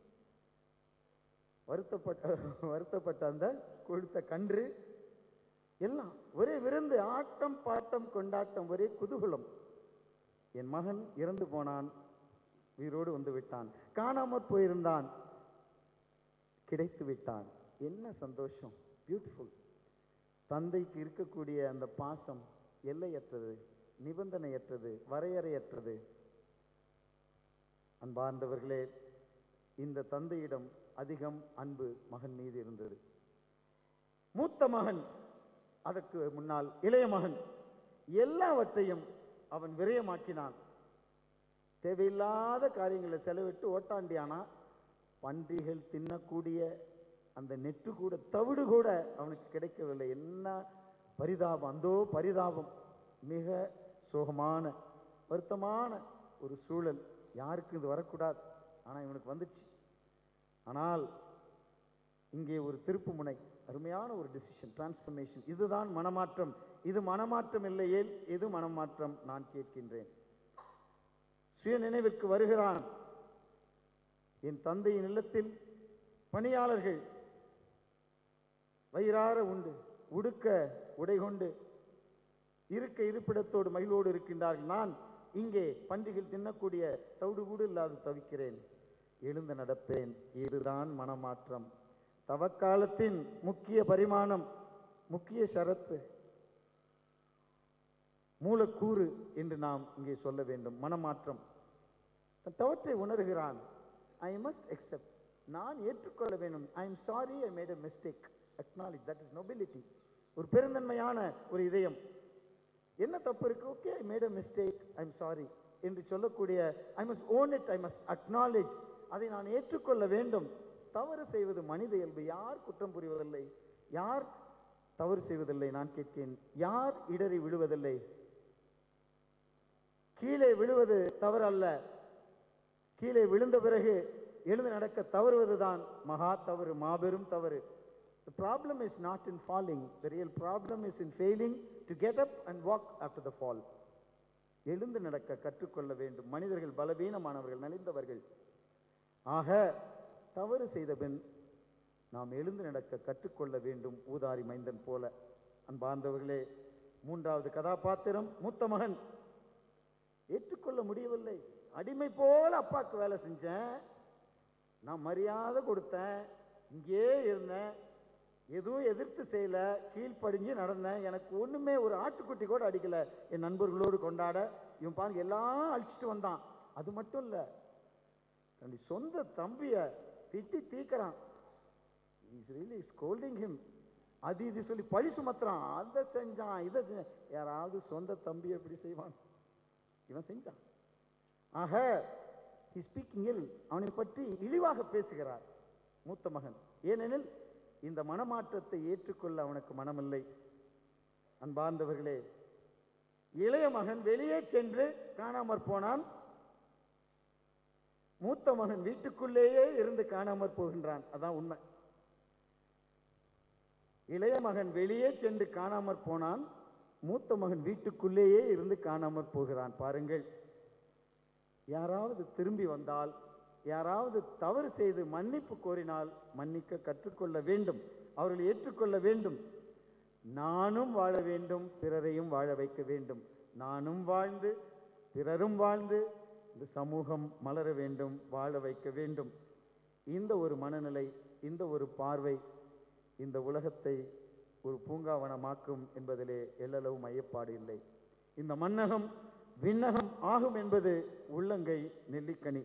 வருத்தப்பட்ட அந்த கொழுத்த கன்று எல்லாம் ஒரே விருந்து, ஆட்டம் பாட்டம் கொண்டாட்டம், ஒரே குதூகலம். என் மகன் இறந்து போனான், உயிரோடு வந்து விட்டான். காணாமற் போயிருந்தான், கிடைத்து விட்டான். என்ன சந்தோஷம், பியூட்டிஃபுல். தந்தைக்கு இருக்கக்கூடிய அந்த பாசம் எல்லையற்றது, நிபந்தனையற்றது, வரையறையற்றது. அன்பார்ந்தவர்களே, இந்த தந்தையிடம் அதிகம் அன்பு மகன் மீது இருந்தது. மூத்த மகன், அதற்கு முன்னால் இளைய மகன், எல்லாவற்றையும் அவன் விரயமாக்கினான். தேவையில்லாத காரியங்களை செலவிட்டு ஓட்டாண்டியானா. பன்றிகள் தின்னக்கூடிய அந்த நெற்று கூட, தவிடு கூட அவனுக்கு கிடைக்கவில்லை. என்ன பரிதாபம், அந்தோ பரிதாபம். மிக சோகமான, வருத்தமான ஒரு சூழல். யாருக்கு இது வரக்கூடாது, ஆனால் இவனுக்கு வந்துச்சு. ஆனால் இங்கே ஒரு திருப்பு முனை, அருமையான ஒரு டிசிஷன், டிரான்ஸ்ஃபர்மேஷன். இதுதான் மனமாற்றம். இது மனமாற்றம் இல்லையே, எது மனமாற்றம் நான் கேட்கின்றேன். சுய நினைவிற்கு வருகிறான். என் தந்தையின் இல்லத்தில் பணியாளர்கள் வயிறார உண்டு, உடுக்க உடை கொண்டு, இருக்க இருப்பிடத்தோடு மகிழ்வோடு இருக்கின்றார்கள். நான் இங்கே பன்றிகள் தின்னக்கூடிய தவிடு கூட இல்லாது தவிக்கிறேன். எழுந்து நடப்பேன். இதுதான் மனமாற்றம். தவக்காலத்தின் முக்கிய பரிமாணம், முக்கிய ஷரத்து, மூலக்கூறு என்று நாம் இங்கே சொல்ல வேண்டும். மனமாற்றம். தவற்றை உணர்கிறான். ஐ மஸ்ட் அக்செப்ட், நான் ஏற்றுக்கொள்ள வேண்டும். I am sorry, I made a mistake. acknowledge, that is nobility. ஒரு பெருந்தன்மையான ஒரு இதயம். என்ன தப்பு இருக்கு? Okay, I made a mistake, I am sorry என்று சொல்லக்கூடிய, I must own it, I must acknowledge, அதை நான் ஏற்றுக்கொள்ள வேண்டும். தவறு செய்வது மனித இயல்பு. யார் குற்றம் புரிவதில்லை? யார் தவறு செய்வதில்லை? நான் கேட்கிறேன், யார் இடறி விழுவதில்லை? கீழே விழுவது தவறு அல்ல, கீழே விழுந்த பிறகு எழுந்து நடக்க தவறுவதுதான் மகா தவறு, மாபெரும் தவறு. The problem is not in falling, the real problem is in failing to get up and walk after the fall. எழுந்து நடக்க கற்றுக்கொள்ள வேண்டும். மனிதர்கள் பலவீனமானவர்கள், நலிந்தவர்கள். ஆக தவறு செய்த பின் நாம் எழுந்து நடக்க கற்றுக்கொள்ள வேண்டும், ஊதாரி மைந்தன் போல. அன்பார்ந்தவர்களே, 3வது கதாபாத்திரம் மூத்த மகன். ஏற்றுக்கொள்ள முடியவில்லை. அடிமை போல அப்பாவுக்கு வேலை செஞ்சேன், நான் மரியாதை கொடுத்தேன், இங்கே இருந்தேன், எதுவும் எதிர்த்து செய்யல, கீழ்ப்படிஞ்சு நடந்தேன், எனக்கு ஒன்றுமே ஒரு ஆட்டுக்குட்டி கூட அடிக்கலை. என் நண்பர்களோடு கொண்டாட இவன் பாருங்க எல்லாம் அழிச்சிட்டு வந்தான். அது மட்டும் இல்லை, தன்னுடைய சொந்த தம்பியை திட்டி தீக்கிறான். Is really scolding him. அது இது சொல்லி பழி சுமத்துறான். அதை செஞ்சான், இதை செஞ்சான். யாராவது சொந்த தம்பி எப்படி செய்வான்? இவன் செஞ்சான். ஆக ஹி ஸ்பீக்கிங் இல், அவனை பற்றி இழிவாக பேசுகிறார் மூத்த மகன். ஏனெனில் இந்த மனமாற்றத்தை ஏற்றுக்கொள்ள அவனுக்கு மனமில்லை. அன்பார்ந்தவர்களே, இளைய மகன் வெளியே சென்று காணாமற் போனான். மூத்த மகன் வீட்டுக்குள்ளேயே இருந்து காணாமற் போகின்றான். அதான் உண்மை. இளைய மகன் வெளியே சென்று காணாமற் போனான். மூத்த மகன் வீட்டுக்குள்ளேயே இருந்து காணாமற் போகிறான். பாருங்கள், யாராவது திரும்பி வந்தால், யாராவது தவறு செய்து மன்னிப்பு கோரினால் மன்னிக்க கற்றுக்கொள்ள வேண்டும், அவர்கள் ஏற்றுக்கொள்ள வேண்டும். நானும் வாழ வேண்டும், பிறரையும் வாழ வைக்க வேண்டும். நானும் வாழ்ந்து பிறரும் வாழ்ந்து இந்த சமூகம் மலர வேண்டும், வாழ வைக்க வேண்டும். இந்த ஒரு மனநிலை, இந்த ஒரு பார்வை இந்த உலகத்தை ஒரு பூங்காவனமாக்கும் என்பதிலே எல்லளவும் ஐயப்பாடு இல்லை. இந்த மன்னகம் விண்ணகம் ஆகும் என்பது உள்ளங்கை நெல்லிக்கனி.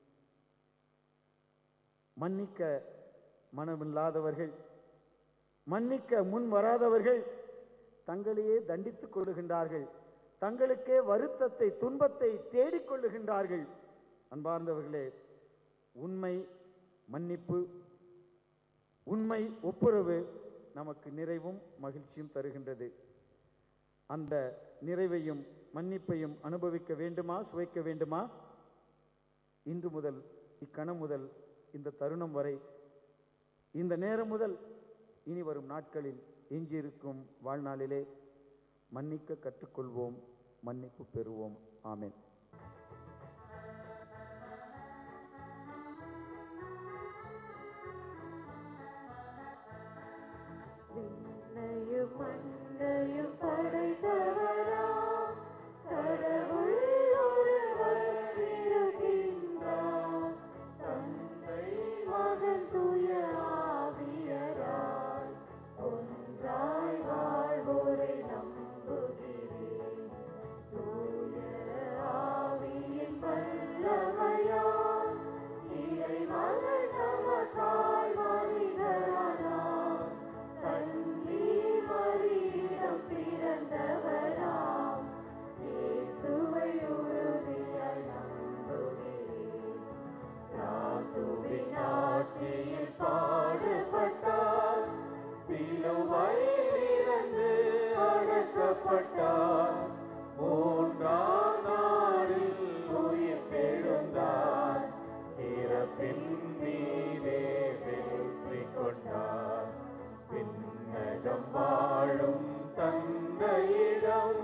மன்னிக்க மனமில்லாதவர்கள், மன்னிக்க முன் வராதவர்கள் தங்களையே தண்டித்துக் கொள்ளுகின்றார்கள். தங்களுக்கே வருத்தத்தை, துன்பத்தை தேடிக்கொள்ளுகின்றார்கள். அன்பார்ந்தவர்களே, உண்மை மன்னிப்பு, உண்மை ஒப்புரவு நமக்கு நிறைவும் மகிழ்ச்சியும் தருகின்றது. அந்த நிறைவையும் மன்னிப்பையும் அனுபவிக்க வேண்டுமா, சுவைக்க வேண்டுமா? இன்று முதல், இக்கணம் முதல், இந்த தருணம் வரை, இந்த நேரம் முதல் இனி வரும் நாட்களில் எஞ்சியிருக்கும் வாழ்நாளிலே மன்னிக்க கற்றுக்கொள்வோம், மன்னிப்பு பெறுவோம். ஆமென். விண்ணையும் மண்ணையும் படைத்தவராம் கடவுள் ஒருவர் இருக்கின்றார். தந்தை மகன் தூய ஆவியராய் ஒன்றாய் வாழ்வோரை நம்புகிறேன். தூய ஆவியின் வல்லமையால் இறைமகன் நமக்காய் மனிதரானார். கன்னி மரியிடம் பிறந்தவராம் இயேசுவை உறுதியாய் நம்புகிறேன். தாத்துவின் ஆட்சியில் பாடுபட்டார், சிலுவையில் இறந்து அடக்கப்பட்டார். மூன்றாம் நாளில் உயிர் தெழுந்தார். இறப்பின் மீதே வெற்றி கொண்டார். விண்ணகம் வாழும் தந்தையிடம்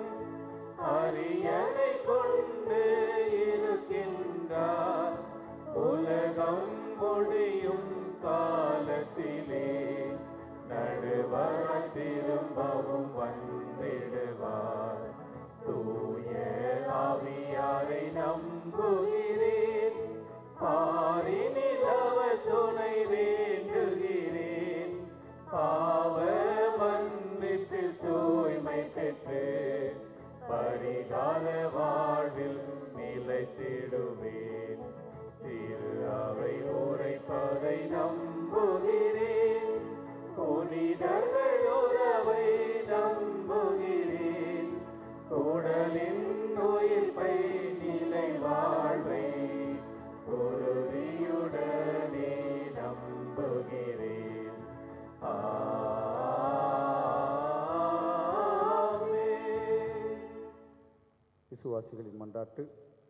அரியணை கொண்டு இருக்கின்றார். உலகம் முடியும் காலத்திலே நடுவர திரும்பவும் வந்திடுவார். தூய ஆவியாரை நம்புகிறேன், பாரினில் அவர் துணை வேண்டுகிறேன். பாவ மன்னிப்பில் தூய்மை பெற்று பரிகால வாழ்வில் நிலைத்திடுவேன். திரு அவை உரைப்பதை நம்புகிறேன், புனிதர்கள் உறவை நம்புகிறேன். உடலின் உயிர்ப்பை நிலை வாழ்வை உறுதியுடனே நம்புகிறேன். ஆமென். விசுவாசிகளின் மன்றாட்டு.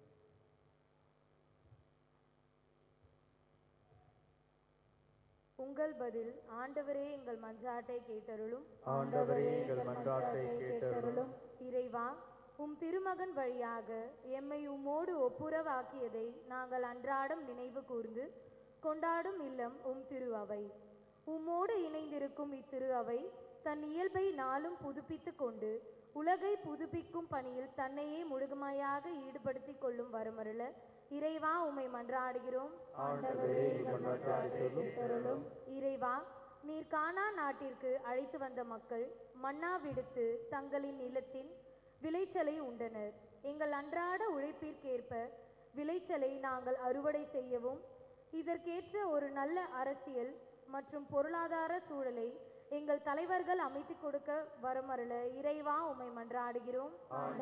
உங்கள் பதில். ஆண்டவரே எங்கள் மன்றாட்டை கேட்டருளும். ஆண்டவரே எங்கள் மன்றாட்டை கேட்டருளும். இறைவா, உம் திருமகன் வழியாக எம்மை உம்மோடு ஒப்புரவாக்கியதை நாங்கள் அன்றாடம் நினைவு கூர்ந்து கொண்டாடும் இல்லம் உம் திரு அவை. உம்மோடு இணைந்திருக்கும் இத்திரு அவை தன் இயல்பை நாளும் புதுப்பித்து கொண்டு உலகை புதுப்பிக்கும் பணியில் தன்னையே முழுமையாக ஈடுபடுத்திக் கொள்ளும் வரமருள இறைவா உம்மை மன்றாடுகிறோம். ஆண்டவரே எங்கள் மன்றாட்டை கேட்டருளும். இறைவா, நீர் கானா நாட்டிற்கு அழைத்து வந்த மக்கள் மன்னா விடுத்து தங்களின் நிலத்தின் விளைச்சலை உண்டனர். எங்கள் அன்றாட உழைப்பிற்கேற்ப விளைச்சலை நாங்கள் அறுவடை செய்யவும் இதற்கேற்ற ஒரு நல்ல அரசியல் மற்றும் பொருளாதார சூழலை எங்கள் தலைவர்கள் அமைத்து கொடுக்க வரமருள இறைவா உம்மை மன்றாடுகிறோம்.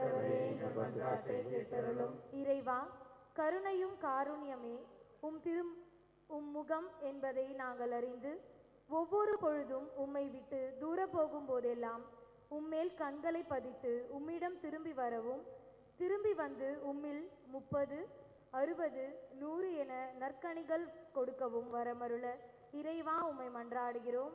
இறைவா, கருணையும் காருண்யமே உம் முகம் என்பதை நாங்கள் அறிந்து ஒவ்வொரு பொழுதும் உம்மை விட்டு தூர போகும் போதெல்லாம் உம்மேல் கண்களை பதித்து உம்மிடம் திரும்பி வரவும் திரும்பி வந்து உம்மில் 30, 60, 100 என நற்கனிகள் கொடுக்கவும் வரமருள இறைவா உம்மை மன்றாடுகிறோம்.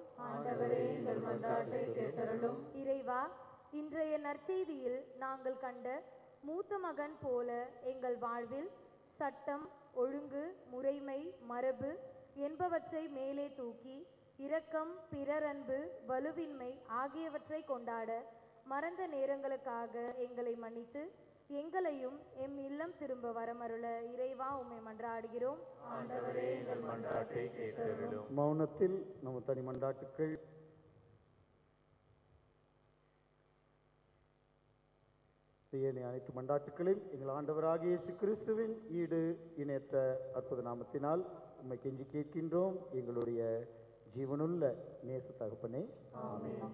இறைவா, இன்றைய நற்செய்தியில் நாங்கள் கண்ட மூத்த மகன் போல எங்கள் வாழ்வில் சட்டம், ஒழுங்கு, முறைமை, மரபு என்பவற்றை மேலே தூக்கி இரக்கம், பிறரன்பு, வலுவின்மை ஆகியவற்றை கொண்டாட மறந்த நேரங்களுக்காக எங்களை மன்னித்து எங்களையும் எம் இல்லம் திரும்ப வரமருள இறைவா உம்மை மன்றாடுகிறோம். மௌனத்தில் நம்ம தனி மன்றாட்டுக்கள். ஏனைய அனைத்து மன்றாட்டுக்களையும் எங்கள் ஆண்டவராகிய இயேசு கிறிஸ்துவின் ஈடு இணையற்ற அற்புத நாமத்தினால் உம்மை கெஞ்சி கேட்கின்றோம் எங்களுடைய ஜீவனுள்ள நேச தகப்பனே. ஆமென்.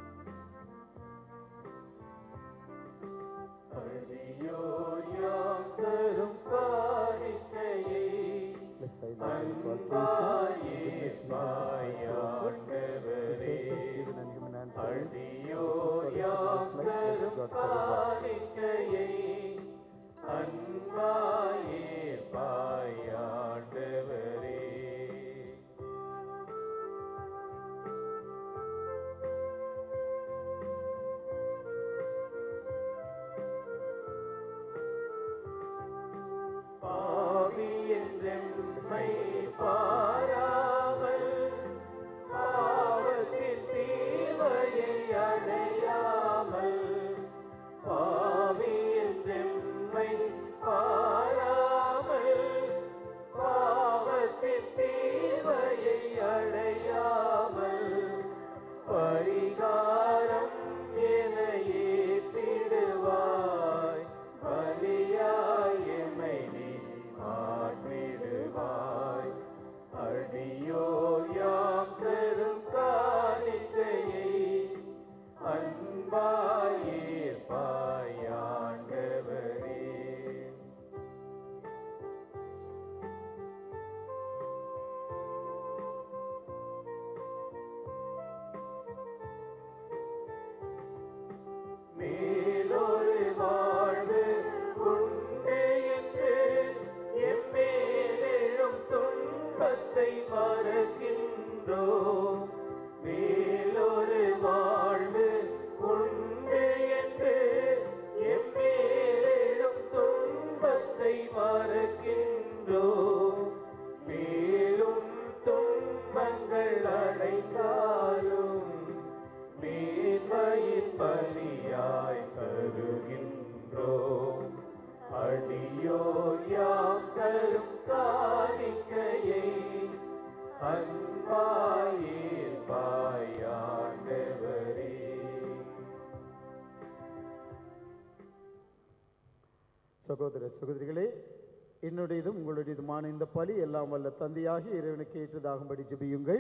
சகோதர சகோதரிகளே, என்னுடையதும் உங்களுடையதுமான இந்த பலி எல்லாம் வல்ல தந்தையாகி இறைவனுக்கு ஏற்றதாகும்படி ஜெபியுங்கள்.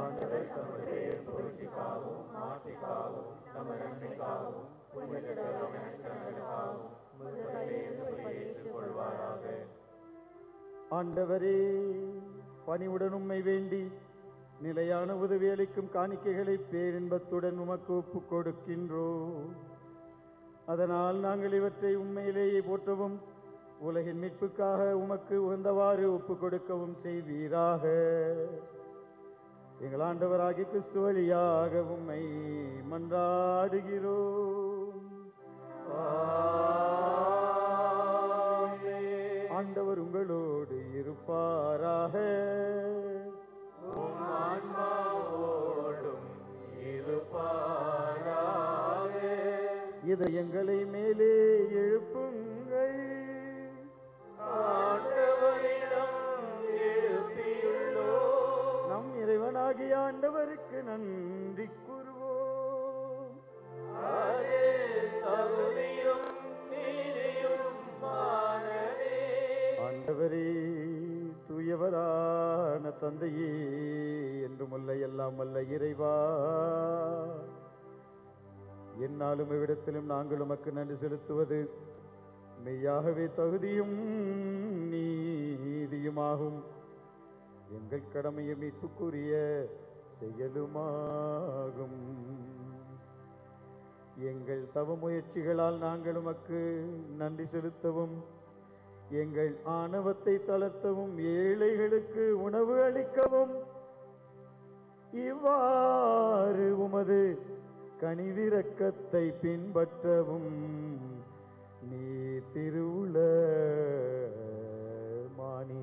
ஆண்டவரே, பணிவுடன் உம்மை வேண்டி நிலையான உதவி அளிக்கும் காணிக்கைகளை பேரின்பத்துடன் உமக்கு ஒப்புக் கொடுக்கின்றோம். அதனால் நாங்கள் இவற்றை உண்மையிலேயே போற்றவும் உலகின் மீட்புக்காக உமக்கு உகந்தவாறு ஒப்புக் கொடுக்கவும் செய்வீராக. எங்கள் ஆண்டவராகிய கிறிஸ்து வழியாக உம்மை மன்றாடுகிறோம். ஆண்டவர் உங்களோடு இருப்பாராக. இதயங்களை மேலே எழுப்புங்கள். நம் இறைவனாகிய ஆண்டவருக்கு நன்றி கூறுவோம். எல்லாம் வல்ல இறைவா, என்னாலும் இவ்விடத்திலும் நாங்கள் உமக்கு நன்றி செலுத்துவது மெய்யாகவே தகுதியும் நீதியுமாகும். எங்கள் கடமையை மீட்புக்குரிய செயலுமாகும். எங்கள் தவ முயற்சிகளால் நாங்கள் உமக்கு நன்றி செலுத்தவும், எங்கள் ஆணவத்தை தளர்த்தவும், ஏழைகளுக்கு உணவு அளிக்கவும், இவ்வாறு உமது கனிவிரக்கத்தை பின்பற்றவும் நீ திருவுள மானி.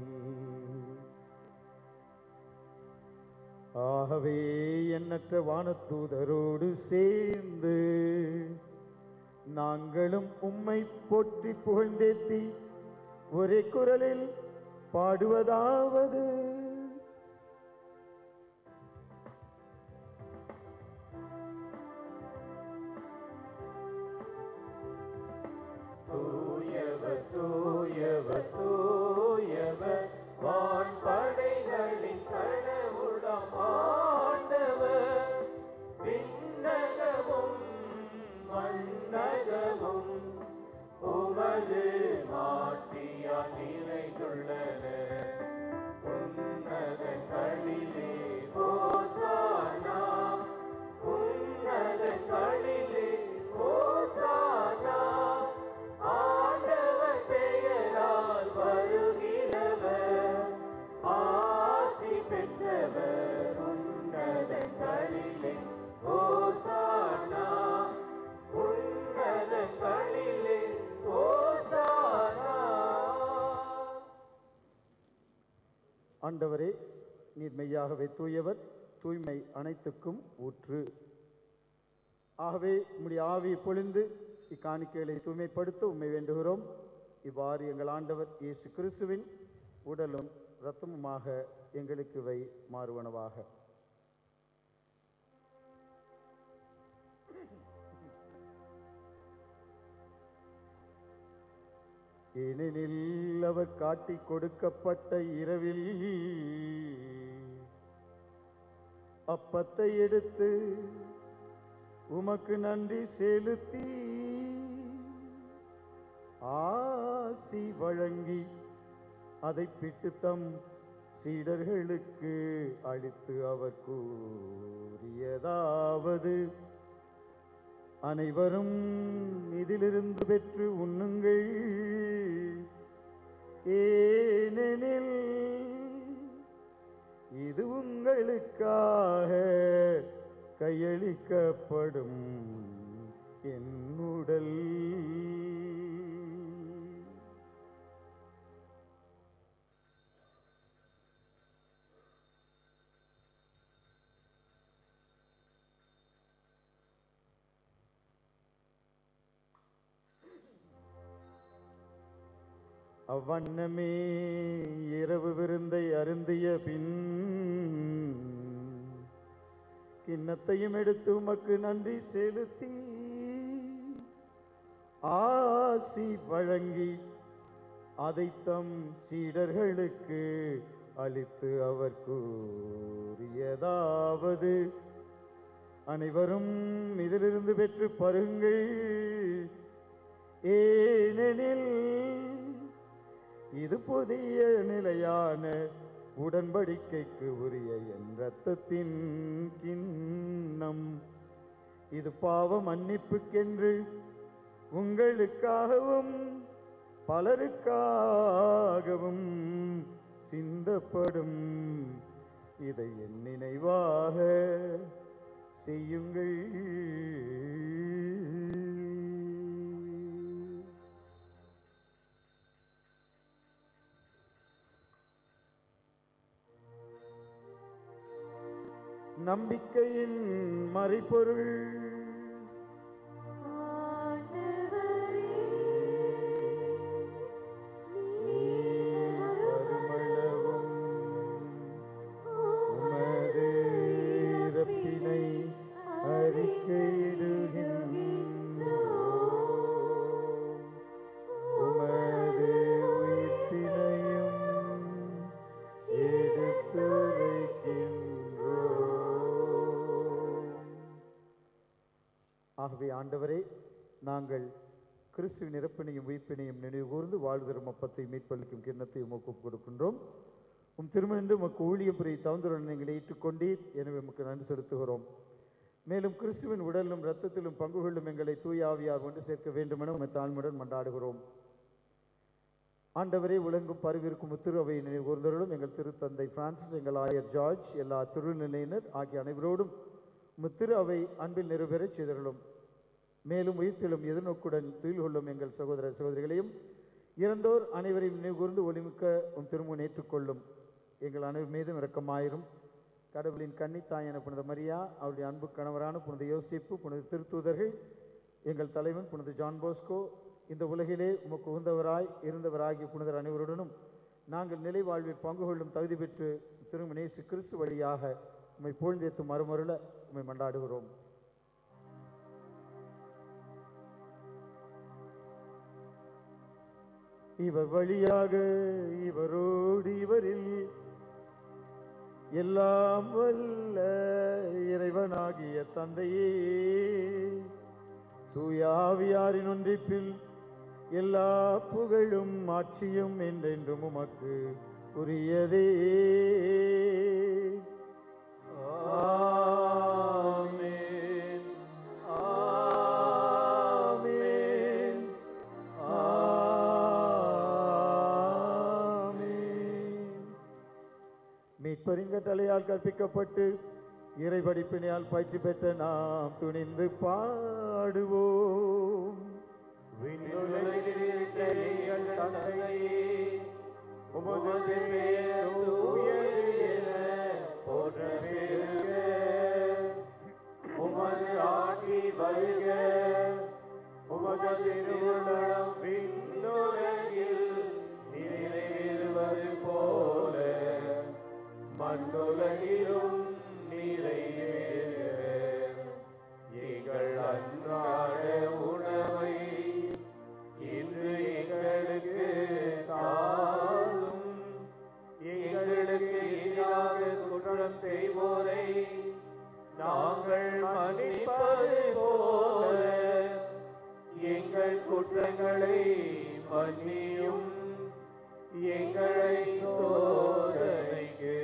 ஆகவே எண்ணற்ற வானதூதரோடு சேர்ந்து நாங்களும் உம்மை போற்றி புகழ்ந்தேத்தி ஒரே குரலில் பாடுவதாவது: தூயவர் தூயவர் தூயவர் வான்படைகளின் கடவுளாம் ஆண்டவர். விண்ணகமும் மண்ணகமும் உமது மாட்சியால் நிறைந்துள்ளன. உன்னதங்களிலே ஹோசானா, உன்னதங்களிலே ஹோசானா. ஆண்டவர் பெயரால் வருகிறவர் ஆசி பெற்றவர். உன்னதங்களிலே ஹோசானா, உன்னதங்களிலே ஹோசானா. ஆண்டவரே, நீர் மெய்யாகவே தூயவர், தூய்மை அனைத்துக்கும் ஊற்று. ஆகவே உம்முடைய ஆவியை பொழிந்து இக்காணிக்கைகளை தூய்மைப்படுத்த உம்மை வேண்டுகிறோம். இவ்வாறு எங்கள் ஆண்டவர் இயேசு கிறிஸ்துவின் உடலும் இரத்தமுமாக எங்களுக்கு இவை மாறுவனவாக. ஏனெனில் அவர் காட்டிக் கொடுக்கப்பட்ட இரவில் அப்பத்தை எடுத்து உமக்கு நன்றி செலுத்தி ஆசி வழங்கி அதை பிட்டு தம் சீடர்களுக்கு அளித்து அவர் கூறியதாவது: அனைவரும் இதிலிருந்து பெற்று உண்ணுங்கள், ஏனெனில் இது உங்களுக்காக கையளிக்கப்படும் என் உடல். அவ்வண்ணமே இரவு விருந்தை அருந்திய பின் கிண்ணத்தையும் எடுத்து உமக்கு நன்றி செலுத்தி ஆசி வழங்கி அதை தம் சீடர்களுக்கு அளித்து அவர் கூறியதாவது: அனைவரும் இதிலிருந்து பெற்று பருங்கள், ஏனெனில் இது புதிய நிலையான உடன்படிக்கைக்கு உரிய என் இரத்தத்தின் கிண்ணம். இது பாவ மன்னிப்புக்கென்று உங்களுக்காகவும் பலருக்காகவும் சிந்தப்படும். இதை என் நினைவாக செய்யுங்கள். நம்பிக்கையின் மறைபொருள். வருமளவும் உமது இறப்பினை அறிக்கையிடுகின்றோம், உமது உயிர்ப்பினையும் எடுத்துரைக்கின்றோம். ஆகவே ஆண்டவரே, நாங்கள் கிறிஸ்துவின் இறப்பினையும் உயிர்ப்பினையும் நினைவு கூர்ந்து வாழ்தரும் அப்பத்தை மீட்பளிக்கும் கிண்ணத்தை உமக்கு ஒப்புக் கொடுக்கின்றோம். திருமணன்று உமக்கு ஊழியம் புரிய தவந்துடன் நீங்கள் ஏற்றுக்கொண்டீர், எனவே உமக்கு நன்றி செலுத்துகிறோம். மேலும் கிறிஸ்துவின் உடலிலும் இரத்தத்திலும் பங்கு கொள்ளும் எங்களை தூய ஆவியார் ஒன்று சேர்க்க வேண்டுமென உம்மை தாழ்மையுடன் மன்றாடுகிறோம். ஆண்டவரே, உலகம் பரவிருக்கும் திரு அவை நினைவு கூர்ந்தவர்களும் எங்கள் திருத்தந்தை பிரான்சிஸ், எங்கள் ஆயர் ஜார்ஜ், எல்லா திருநிலையினர் ஆகிய அனைவரோடும் திரு அவை அன்பில் நிறைவேறச் செய்தருளும். மேலும் உயிர்த்தெழும் எதிர்நோக்குடன் துயில் கொள்ளும் எங்கள் சகோதர சகோதரிகளையும் இறந்தோர் அனைவரையும் நினைவு கூர்ந்து ஒளிமிக்க திருமுன் ஏற்றுக்கொள்ளும். எங்கள் அனைவர் மீதும் இரக்கமாயிரும். கடவுளின் கன்னித்தாயான புனித மரியா, அவருடைய அன்பு கணவரான புனித யோசிப்பு, புனித திருத்தூதர்கள், எங்கள் தலைவன் புனித ஜான் போஸ்கோ, இந்த உலகிலே உமக்கு உகந்தவராய் இருந்தவராகிய புனிதர் அனைவருடனும் நாங்கள் நிலை வாழ்வில் பங்கு கொள்ளும் தகுதி பெற்று திருமணி இயேசு கிறிஸ்து வழியாக உம்மை புகழ்ந்தேத்தும் மறுமருள உம்மை மன்றாடுகிறோம். இவர் வழியாக இவரோடு இவரில் எல்லாம் வல்ல இறைவனாகிய தந்தையே, தூய ஆவியாரின் ஒன்றிப்பில் எல்லா புகழும் ஆட்சியும் என்றென்றும் உமக்கு உரியதே. ஆமென், ஆமென், ஆமென். மீட்பரின் கட்டளையால் கற்பிக்கப்பட்டு இறை படிப்பினையால் பயிற்சி பெற்ற நாம் துணிந்து பாடுவோம். விண்ணுலகில் இருக்கிற எங்கள் தந்தையே, உமது பெயர் தூயது என போற்ற பெறுக. உமது ஆட்சி வருக. உமது திருவுளம் விண்ணுலகில் நிறைவேறுவது போல மண்ணுலகிலும் நிறைவேறுக. எங்கள் அன்றாட உணவை இன்று எங்களுக்கு தாரும். எங்களுக்கு எதிராக குற்றம் செய்வோரை நாங்கள் மன்னிப்பது போல எங்கள் குற்றங்களை மன்னியும். எங்களை சோதனைக்கு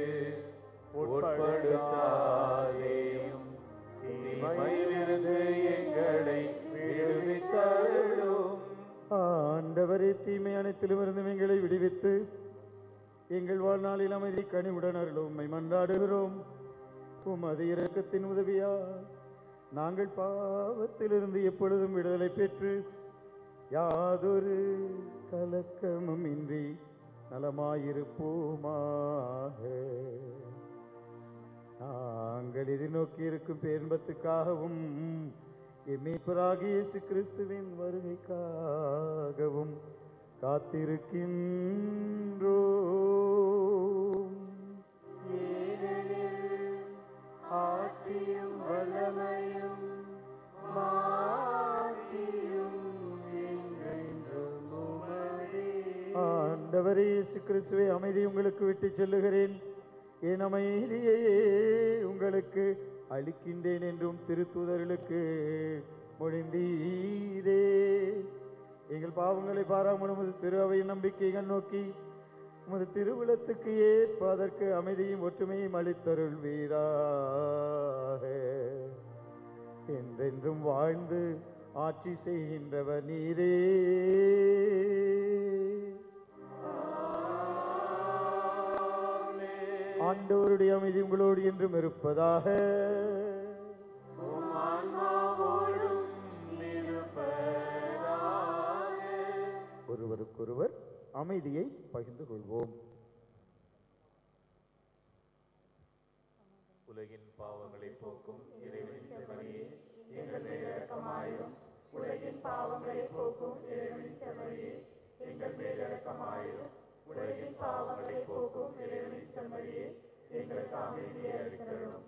உட்படுத்தாதேயும், தீமையிலிருந்து எங்களை விடுவித்தருளும். ஆண்டவரே, தீமை அனைத்திலும் இருந்து எங்களை விடுவித்து எங்கள் வாழ்நாளில் அமைதி கனிவுடன் அருளும். உம்மை மன்றாடுகிறோம். உமது இரக்கத்தின் உதவியா நாங்கள் பாவத்திலிருந்து எப்பொழுதும் விடுதலை பெற்று யாதொரு கலக்கமும் இன்றி நலமாயிருப்போமாக. நாங்கள் எதிர்நோக்கி இருக்கும் பேரின்பத்துக்காகவும் மீட்பராகிய இயேசு கிறிஸ்துவின் வருகைக்காகவும் காத்திருக்கின்றோம். ஆட்சியும் வல்லமையும் மாட்சியும் என்றென்றும் உமதே. ஆண்டவரே இயேசு கிறிஸ்துவே, அமைதி உங்களுக்கு விட்டு செல்லுகிறேன், என் அமைதியை உங்களுக்கு அளிக்கின்றேன் என்றும் திருத்தூதர்களுக்கு மொழிந்தீரே. எங்கள் பாவங்களை பாராமல் உமது திரு அவையின் நம்பிக்கைகள் நோக்கி உமது திருவுளத்துக்கு ஏற்ப அதற்கு அமைதியும் ஒற்றுமையும் அளித்தருள்வீராக. என்றென்றும் வாழ்ந்து ஆட்சி செய்கின்றவர் நீரே. ஆண்டவருடைய அமைதி உங்களோடு என்றும் இருப்பதாக. ஒருவருக்கொருவர் அமைதியை பகிர்ந்து கொள்வோம். உலகின் பாவங்களை போக்கும் இறைவனின் செம்மறியே, எங்கள் மேல் இரக்கமாயிரும். உலகின் பாவங்களை போக்கும் இறைவனின் செம்மறியே, எங்கள் மேல் இரக்கமாயிரும். உலகின் பாவங்களை போக்கும் இறைவனின் செம்மறியே, எங்களுக்கு அமைதியை அளித்தருளும்.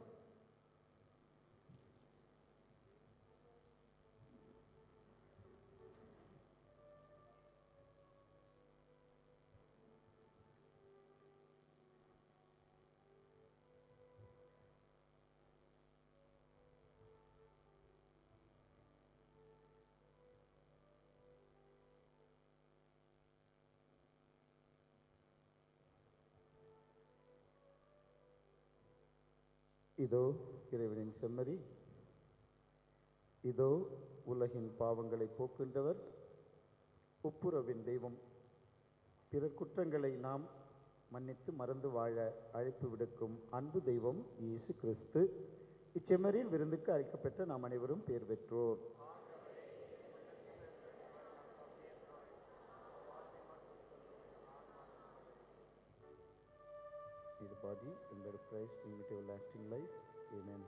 இதோ இறைவனின் செம்மறி, இதோ உலகின் பாவங்களை போக்குகின்றவர், ஒப்புரவின் தெய்வம். பிறர் குற்றங்களை நாம் மன்னித்து மறந்து வாழ அழைப்பு விடுக்கும் அன்பு தெய்வம் இயேசு கிறிஸ்து. இச்செம்மறியில் விருந்துக்கு அழைக்கப்பட்ட நாம் அனைவரும் பேர் பெற்றோர். The body and the Christ bring it everlasting life. Amen.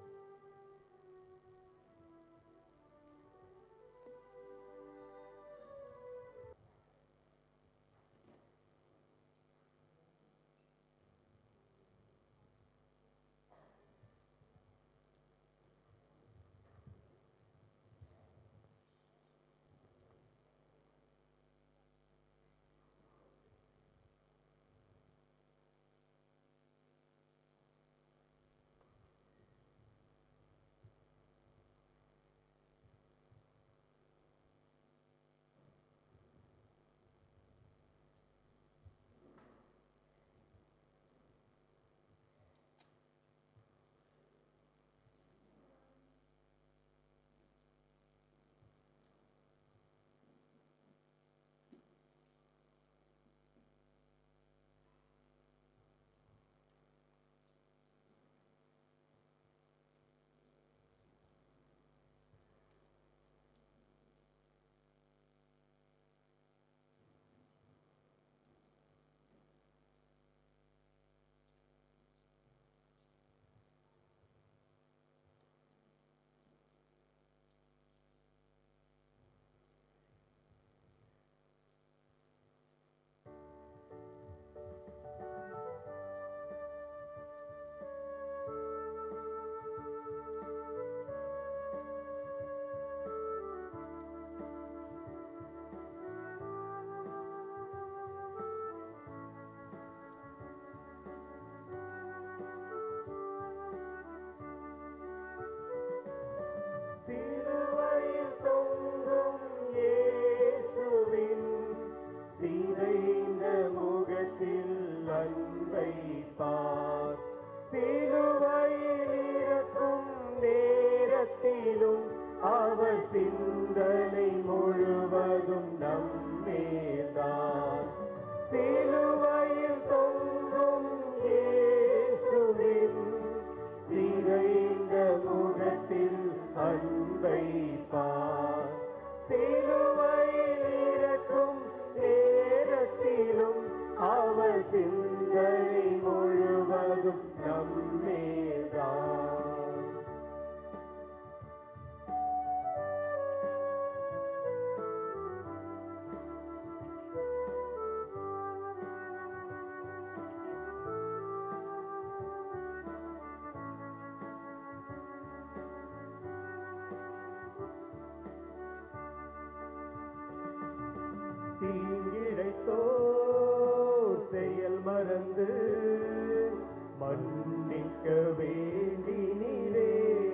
சிலுவையில் தொங்கும் இயேசுவின் சிதைந்த முகத்தில் அன்பை பார். சிலுவையில் இறக்கும் நேரத்திலும் அவர் சிந்தனை முழுவதும் நம்மேதான். சிலுவையில் தொங்கும் இயேசுவின் சிதைந்த முகத்தில் அன்பை பார். சிலுவையில் இறக்கும் நேரத்திலும் அவர் சிந்தனை முழுவதும் நம்மேதான். தீங்கிழைத்தோர் செயல் மறந்து மன்னிக்க வேண்டினீரே.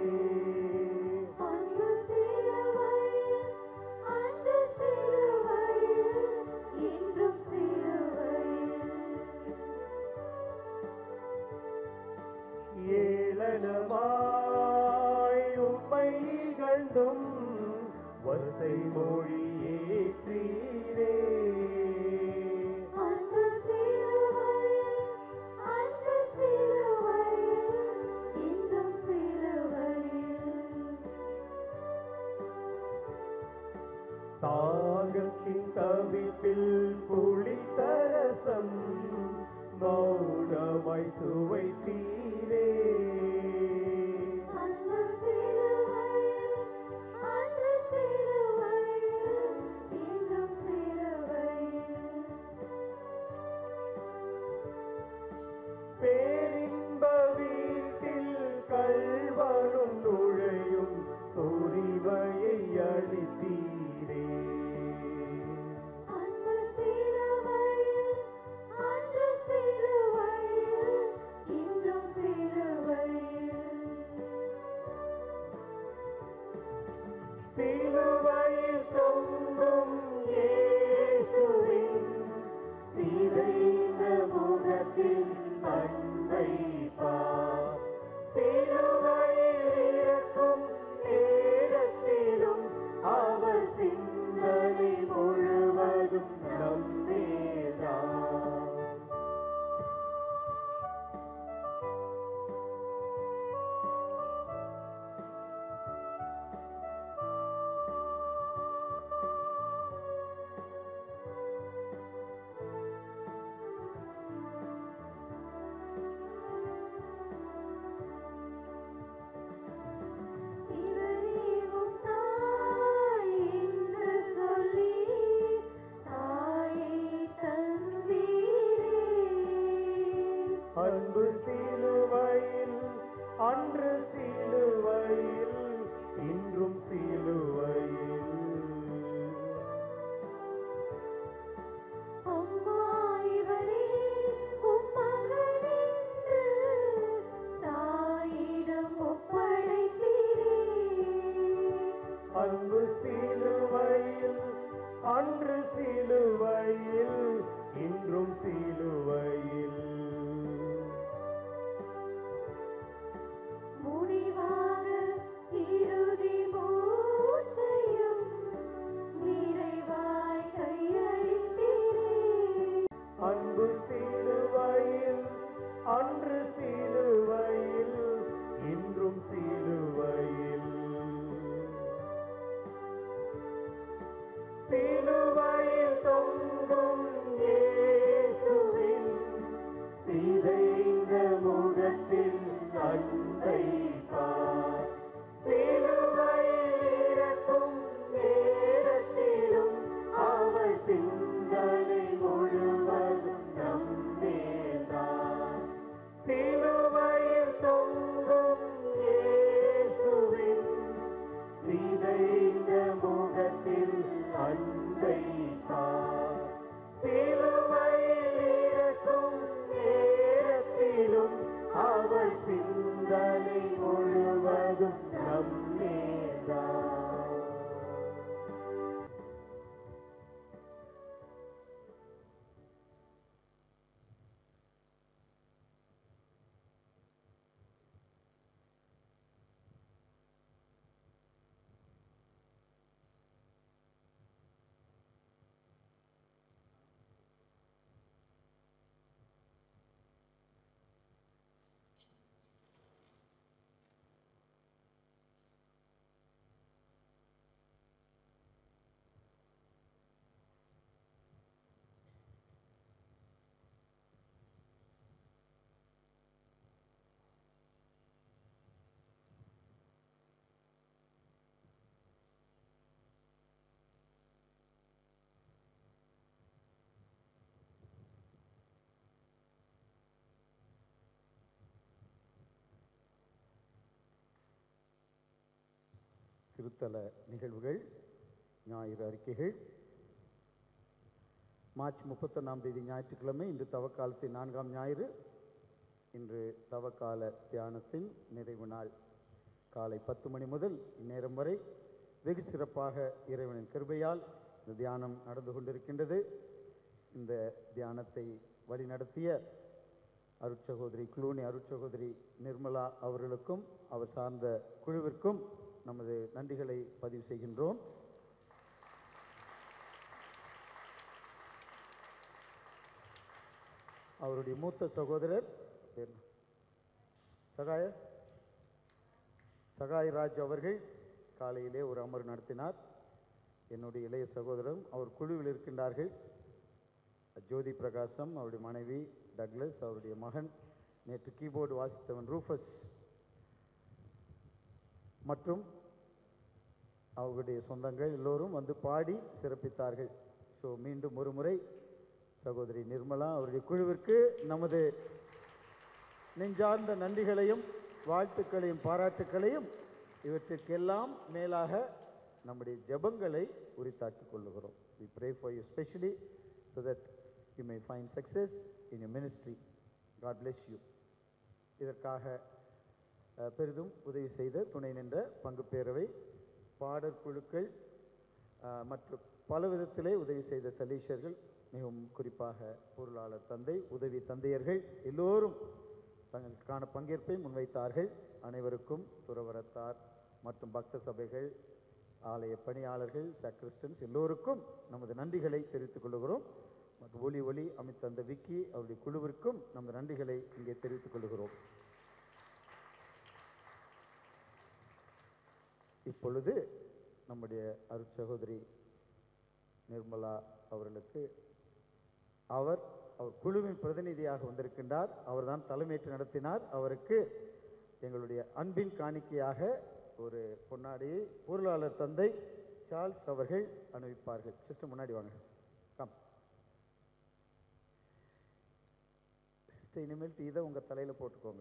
அன்று சிலுவையில், அன்று சிலுவையில், இன்றும் சிலுவையில். ஏளனமாய் உம்மை இகழ்ந்தும் வசை மொழி ஏற்றீரே. அன்று சிலுவையில், அன்று சிலுவையில், அன்பு சிலுவையில் அன்று சிலுவையில் இன்றும் சிலுவையில் அம்மா இவரே உம் மகனென்று தாயிடம் ஒப்படைத்தீரே. அன்பு சிலுவையில் அன்று சிலுவையில் இன்றும் சிலுவையில் முடிவாக இறுதி மூச்சையும் நிறைவாய் கையளித்தீரே. அன்பு சிலுவையில் அன்று சிலுவையில் இன்றும் சிலுவையில் சிலுவையில் தொங்கும் இயேசுவின் சிதைந்த முகத்தில் அன்பை பார். சிலுவையில் இறக்கும் நேரத்திலும் அவர் சிந்தனை முழுவதும் நம்மேதான். சிலுவையில் தொங்கும் இயேசுவின் சிதைந்த முகத்தில் அன்பை பார். சிலுவையில் இறக்கும் நேரத்திலும் அவர் சிந்தனை முழுவதும் நம்மேதான். திருத்தல நிகழ்வுகள், ஞாயிறு அறிக்கைகள். மார்ச் 31ஆம் தேதி ஞாயிற்றுக்கிழமை, இன்று தவக்காலத்தின் 4ஆம் ஞாயிறு. இன்று தவக்கால தியானத்தின் நிறைவு நாள். காலை 10 மணி முதல் இந்நேரம் வரை வெகு சிறப்பாக இறைவனின் கிருபையால் இந்த தியானம் நடந்து கொண்டிருக்கின்றது. இந்த தியானத்தை வழிநடத்திய அருட்சகோதரி க்ளூனி, அருட்சகோதரி நிர்மலா அவர்களுக்கும் அவர் சார்ந்த குழுவிற்கும் நமது நன்றிகளை பதிவு செய்கின்றோம். அவருடைய மூத்த சகோதரர் பேர் சகாயராஜ் அவர்கள் காலையிலே ஒரு அமர்வு நடத்தினார். என்னுடைய இளைய சகோதரரும் அவர் குழுவில் இருக்கின்றார்கள். ஜோதி பிரகாசம், அவருடைய மனைவி டக்ளஸ், அவருடைய மகன், நேற்று கீபோர்டு வாசித்தவன் ரூஃபஸ் மற்றும் அவருடைய சொந்தங்கள் எல்லோரும் வந்து பாடி சிறப்பித்தார்கள். ஸோ மீண்டும் ஒரு முறை சகோதரி நிர்மலா அவருடைய குழுவிற்கு நமது நெஞ்சார்ந்த நன்றிகளையும் வாழ்த்துக்களையும் பாராட்டுக்களையும், இவற்றிற்கெல்லாம் மேலாக நம்முடைய ஜெபங்களை உரித்தாக்கிக் கொள்ளுகிறோம். We pray for you especially so that you may find success in your ministry. God bless you. இதற்காக பெரிதும் உதவி செய்த துணை நின்ற பங்கு பேரவை, பாடற் குழுக்கள் மற்றும் பல விதத்திலே உதவி செய்த சலீஷர்கள், மிகவும் குறிப்பாக பொருளாளர் தந்தை, உதவி தந்தையர்கள் எல்லோரும் தங்களுக்கான பங்கேற்பை முன்வைத்தார்கள். அனைவருக்கும் துறவரத்தார் மற்றும் பக்த சபைகள், ஆலய பணியாளர்கள், சக்ரிஸ்டன்ஸ் எல்லோருக்கும் நமது நன்றிகளை தெரிவித்துக் கொள்கிறோம். மற்றும் ஒளி அமைத்த விக்கி அவருடைய குழுவிற்கும் நமது நன்றிகளை இங்கே தெரிவித்துக் கொள்கிறோம். இப்பொழுது நம்முடைய அருட்சகோதரி நிர்மலா அவர்களுக்கு அவர் குழுவின் பிரதிநிதியாக வந்திருக்கின்றார். அவர்தான் தலைமையேற்று நடத்தினார். அவருக்கு எங்களுடைய அன்பின் காணிக்கையாக ஒரு பொன்னாடியை பொருளாளர் தந்தை சார்ல்ஸ் அவர்கள் அணிவிப்பார்கள். சிஸ்டர் முன்னாடி வாங்க. கம் சிஸ்டர் இனிமேல் இதை உங்கள் தலையில் போட்டுக்கோங்க.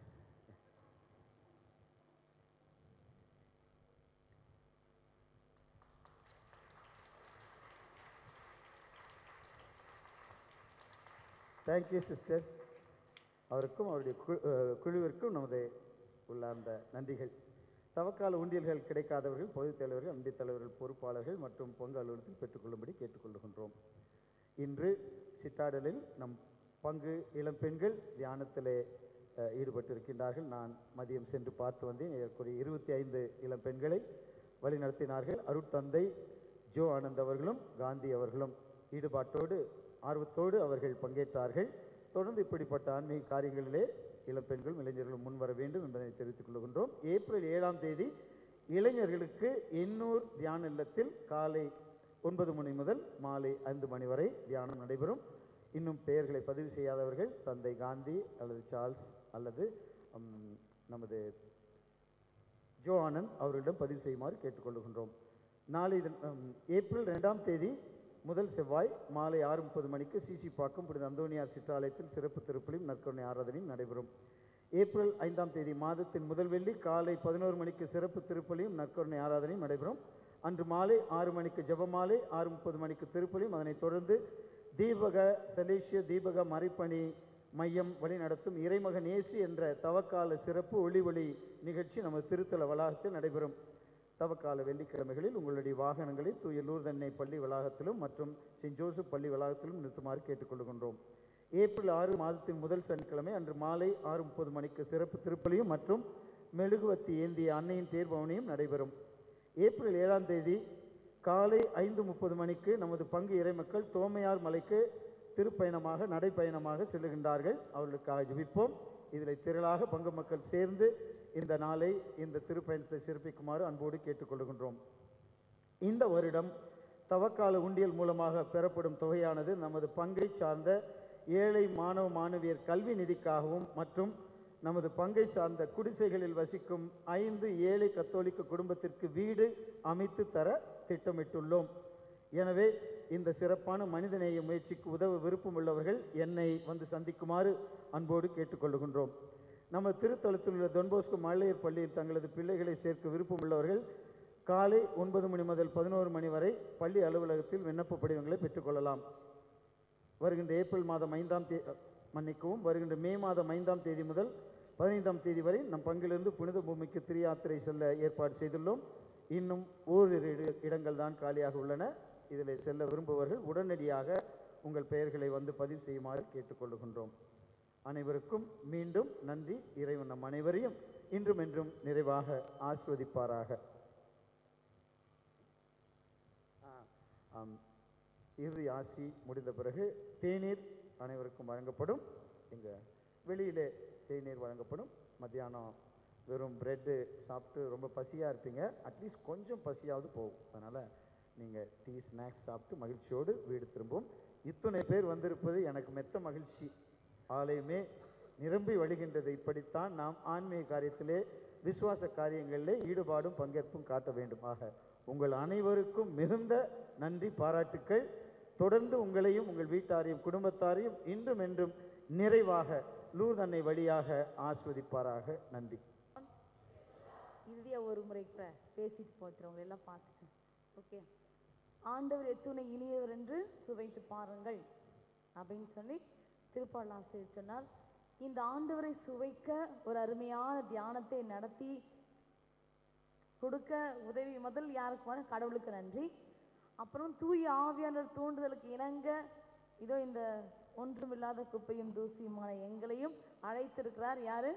Thank you sister. அவருக்கும் அவருடைய குழுவிற்கும் நமது உள்ளார்ந்த நன்றிகள். தவக்கால உண்டியல்கள் கிடைக்காதவர்கள், பொதுத் தலைவர்கள், அன்பித் தலைவர்கள், பொறுப்பாளர்கள் மற்றும் பொங்கு அலுவலகத்தில் பெற்றுக்கொள்ளும்படி கேட்டுக்கொள்கின்றோம். இன்று சிட்டாடலில் நம் பங்கு இளம் பெண்கள் தியானத்திலே ஈடுபட்டிருக்கின்றார்கள். நான் மதியம் சென்று பார்த்து வந்தேன். ஏறக்குறைய 25 இளம் பெண்களை வழிநடத்தினார்கள். அருட்தந்தை ஜோ ஆனந்த் அவர்களும் காந்தி அவர்களும் ஈடுபாட்டோடு ஆர்வத்தோடு அவர்கள் பங்கேற்றார்கள். தொடர்ந்து இப்படிப்பட்ட ஆன்மீக காரியங்களிலே இளம் பெண்களும் இளைஞர்களும் முன்வர வேண்டும் என்பதை தெரிவித்துக் கொள்கின்றோம். ஏப்ரல் 7ஆம் தேதி இளைஞர்களுக்கு எண்ணூர் தியான இல்லத்தில் காலை 9 மணி முதல் மாலை 5 மணி வரை தியானம் நடைபெறும். இன்னும் பெயர்களை பதிவு செய்யாதவர்கள் தந்தை காந்தி அல்லது சார்ல்ஸ் அல்லது நமது ஜோ ஆனந்த் அவர்களிடம் பதிவு செய்யுமாறு கேட்டுக்கொள்கின்றோம். நாளை ஏப்ரல் 2ஆம் தேதி முதல் செவ்வாய் மாலை 6:30 மணிக்கு சிசி பாக்கம் புனித அந்தோனியார் சிற்றாலயத்தில் சிறப்பு திருப்பலியும் நற்கருணை ஆராதனையும் நடைபெறும். ஏப்ரல் 5ஆம் தேதி மாதத்தின் முதல் வெள்ளி காலை 11 மணிக்கு சிறப்பு திருப்பலியும் நற்கருணை ஆராதனையும் நடைபெறும். அன்று மாலை 6 மணிக்கு ஜெபமாலை, 6:30 மணிக்கு திருப்பலியும், அதனைத் தொடர்ந்து தீபக செலேசிய தீபக மறைப்பணி மையம் வழிநடத்தும் இறைமகன் இயேசு என்ற தவக்கால சிறப்பு ஒளி நிகழ்ச்சி நமது திருத்தல வளாகத்தில் நடைபெறும். தவக்கால வெள்ளிக்கிழமைகளில் உங்களுடைய வாகனங்களை தூய லூர்தன்னை பள்ளி வளாகத்திலும் மற்றும் செயின்ட் ஜோசப் பள்ளி வளாகத்திலும் நிறுத்துமாறு கேட்டுக்கொள்கின்றோம். ஏப்ரல் 6 மாதத்தின் முதல் சனிக்கிழமை அன்று மாலை 6:30 மணிக்கு சிறப்பு திருப்பலியும் மற்றும் மெழுகுவத்தி ஏந்திய அன்னையின் தேர்பவனியும் நடைபெறும். ஏப்ரல் 7ஆம் தேதி காலை 5:30 மணிக்கு நமது பங்கு இறைமக்கள் தோமையார் மலைக்கு திருப்பயணமாக நடைப்பயணமாக செல்லுகின்றார்கள். அவர்களுக்காக ஜெபிப்போம். இதில் திரளாக பங்கு மக்கள் சேர்ந்து இந்த நாளை இந்த திருப்பயணத்தை சிறப்பிக்குமாறு அன்போடு கேட்டுக்கொள்கின்றோம். இந்த வருடம் தவக்கால உண்டியல் மூலமாக பெறப்படும் தொகையானது நமது பங்கை சார்ந்த ஏழை மாணவ மாணவியர் கல்வி நிதிக்காகவும் மற்றும் நமது பங்கை சார்ந்த குடிசைகளில் வசிக்கும் 5 ஏழை கத்தோலிக்க குடும்பத்திற்கு வீடு அமைத்து தர திட்டமிட்டுள்ளோம். எனவே இந்த சிறப்பான மனிதநேய முயற்சிக்கு உதவ விருப்பம் உள்ளவர்கள் என்னை வந்து சந்திக்குமாறு அன்போடு கேட்டுக்கொள்கின்றோம். நம்ம திருத்தலத்தில் உள்ள தொன்போஸ்கோ மழலையர் பள்ளியில் தங்களது பிள்ளைகளை சேர்க்க விருப்பம் உள்ளவர்கள் காலை 9 மணி முதல் 11 மணி வரை பள்ளி அலுவலகத்தில் விண்ணப்ப படிவங்களை பெற்றுக்கொள்ளலாம். வருகின்ற ஏப்ரல் மாதம் 5ஆம் தேதி வருகின்ற மே மாதம் 5ஆம் தேதி முதல் 15ஆம் தேதி வரை நம் பங்கிலிருந்து புனித பூமிக்கு திரியாத்திரை செல்ல ஏற்பாடு செய்துள்ளோம். இன்னும் ஓரிரு இடங்கள் தான் காலியாக உள்ளன. இதில் செல்ல விரும்புபவர்கள் உடனடியாக உங்கள் பெயர்களை வந்து பதிவு செய்யுமாறு கேட்டுக்கொள்கின்றோம். அனைவருக்கும் மீண்டும் நன்றி. இறைவன் நம் அனைவரையும் இன்றும் என்றும் நிறைவாக ஆசிர்வதிப்பாராக. இறுதி ஆசி முடிந்த பிறகு தேநீர் அனைவருக்கும் வழங்கப்படும். இங்கே வெளியிலே தேநீர் வழங்கப்படும். மத்தியானம் வெறும் பிரெட்டு சாப்பிட்டு ரொம்ப பசியாக இருப்பீங்க. அட்லீஸ்ட் கொஞ்சம் பசியாவது போகும். அதனால் நீங்கள் டீ ஸ்நாக்ஸ் சாப்பிட்டு மகிழ்ச்சியோடு வீடு திரும்பும். இத்தனை பேர் வந்திருப்பது எனக்கு மெத்த மகிழ்ச்சி. ஆலயமே நிரம்பி வழிகின்றது. இப்படித்தான் நாம் ஆன்மீக காரியத்திலே விசுவாச காரியங்களிலே ஈடுபாடும் பங்கேற்பும் காட்ட வேண்டும். ஆக உங்கள் அனைவருக்கும் மிகுந்த நன்றி, பாராட்டுக்கள். தொடர்ந்து உங்களையும் உங்கள் வீட்டாரையும் குடும்பத்தாரையும் இன்றும் என்றும் நிறைவாக லூர்தன்னை வழியாக ஆஸ்வதிப்பாராக. நன்றி. இறுதியாக ஒரு முறை பேசிட்டு போகிறவங்க எல்லாம் பார்த்துட்டு ஓகே. ஆண்டவர் எத்துணை இனியவர் என்று சுவைத்து பாருங்கள் அப்படின்னு சொல்லி திருப்பாடல் ஆசிரியர் சொன்னால், இந்த ஆண்டவரை சுவைக்க ஒரு அருமையான தியானத்தை நடத்தி கொடுக்க உதவி முதல் யாருக்குமான கடவுளுக்கு நன்றி. அப்புறம் தூய ஆவியானவர் தூண்டுதலுக்கு இணங்க இதோ இந்த ஒன்றுமில்லாத குப்பையும் தூசியுமான எங்களையும் அழைத்திருக்கிறார். யாரு?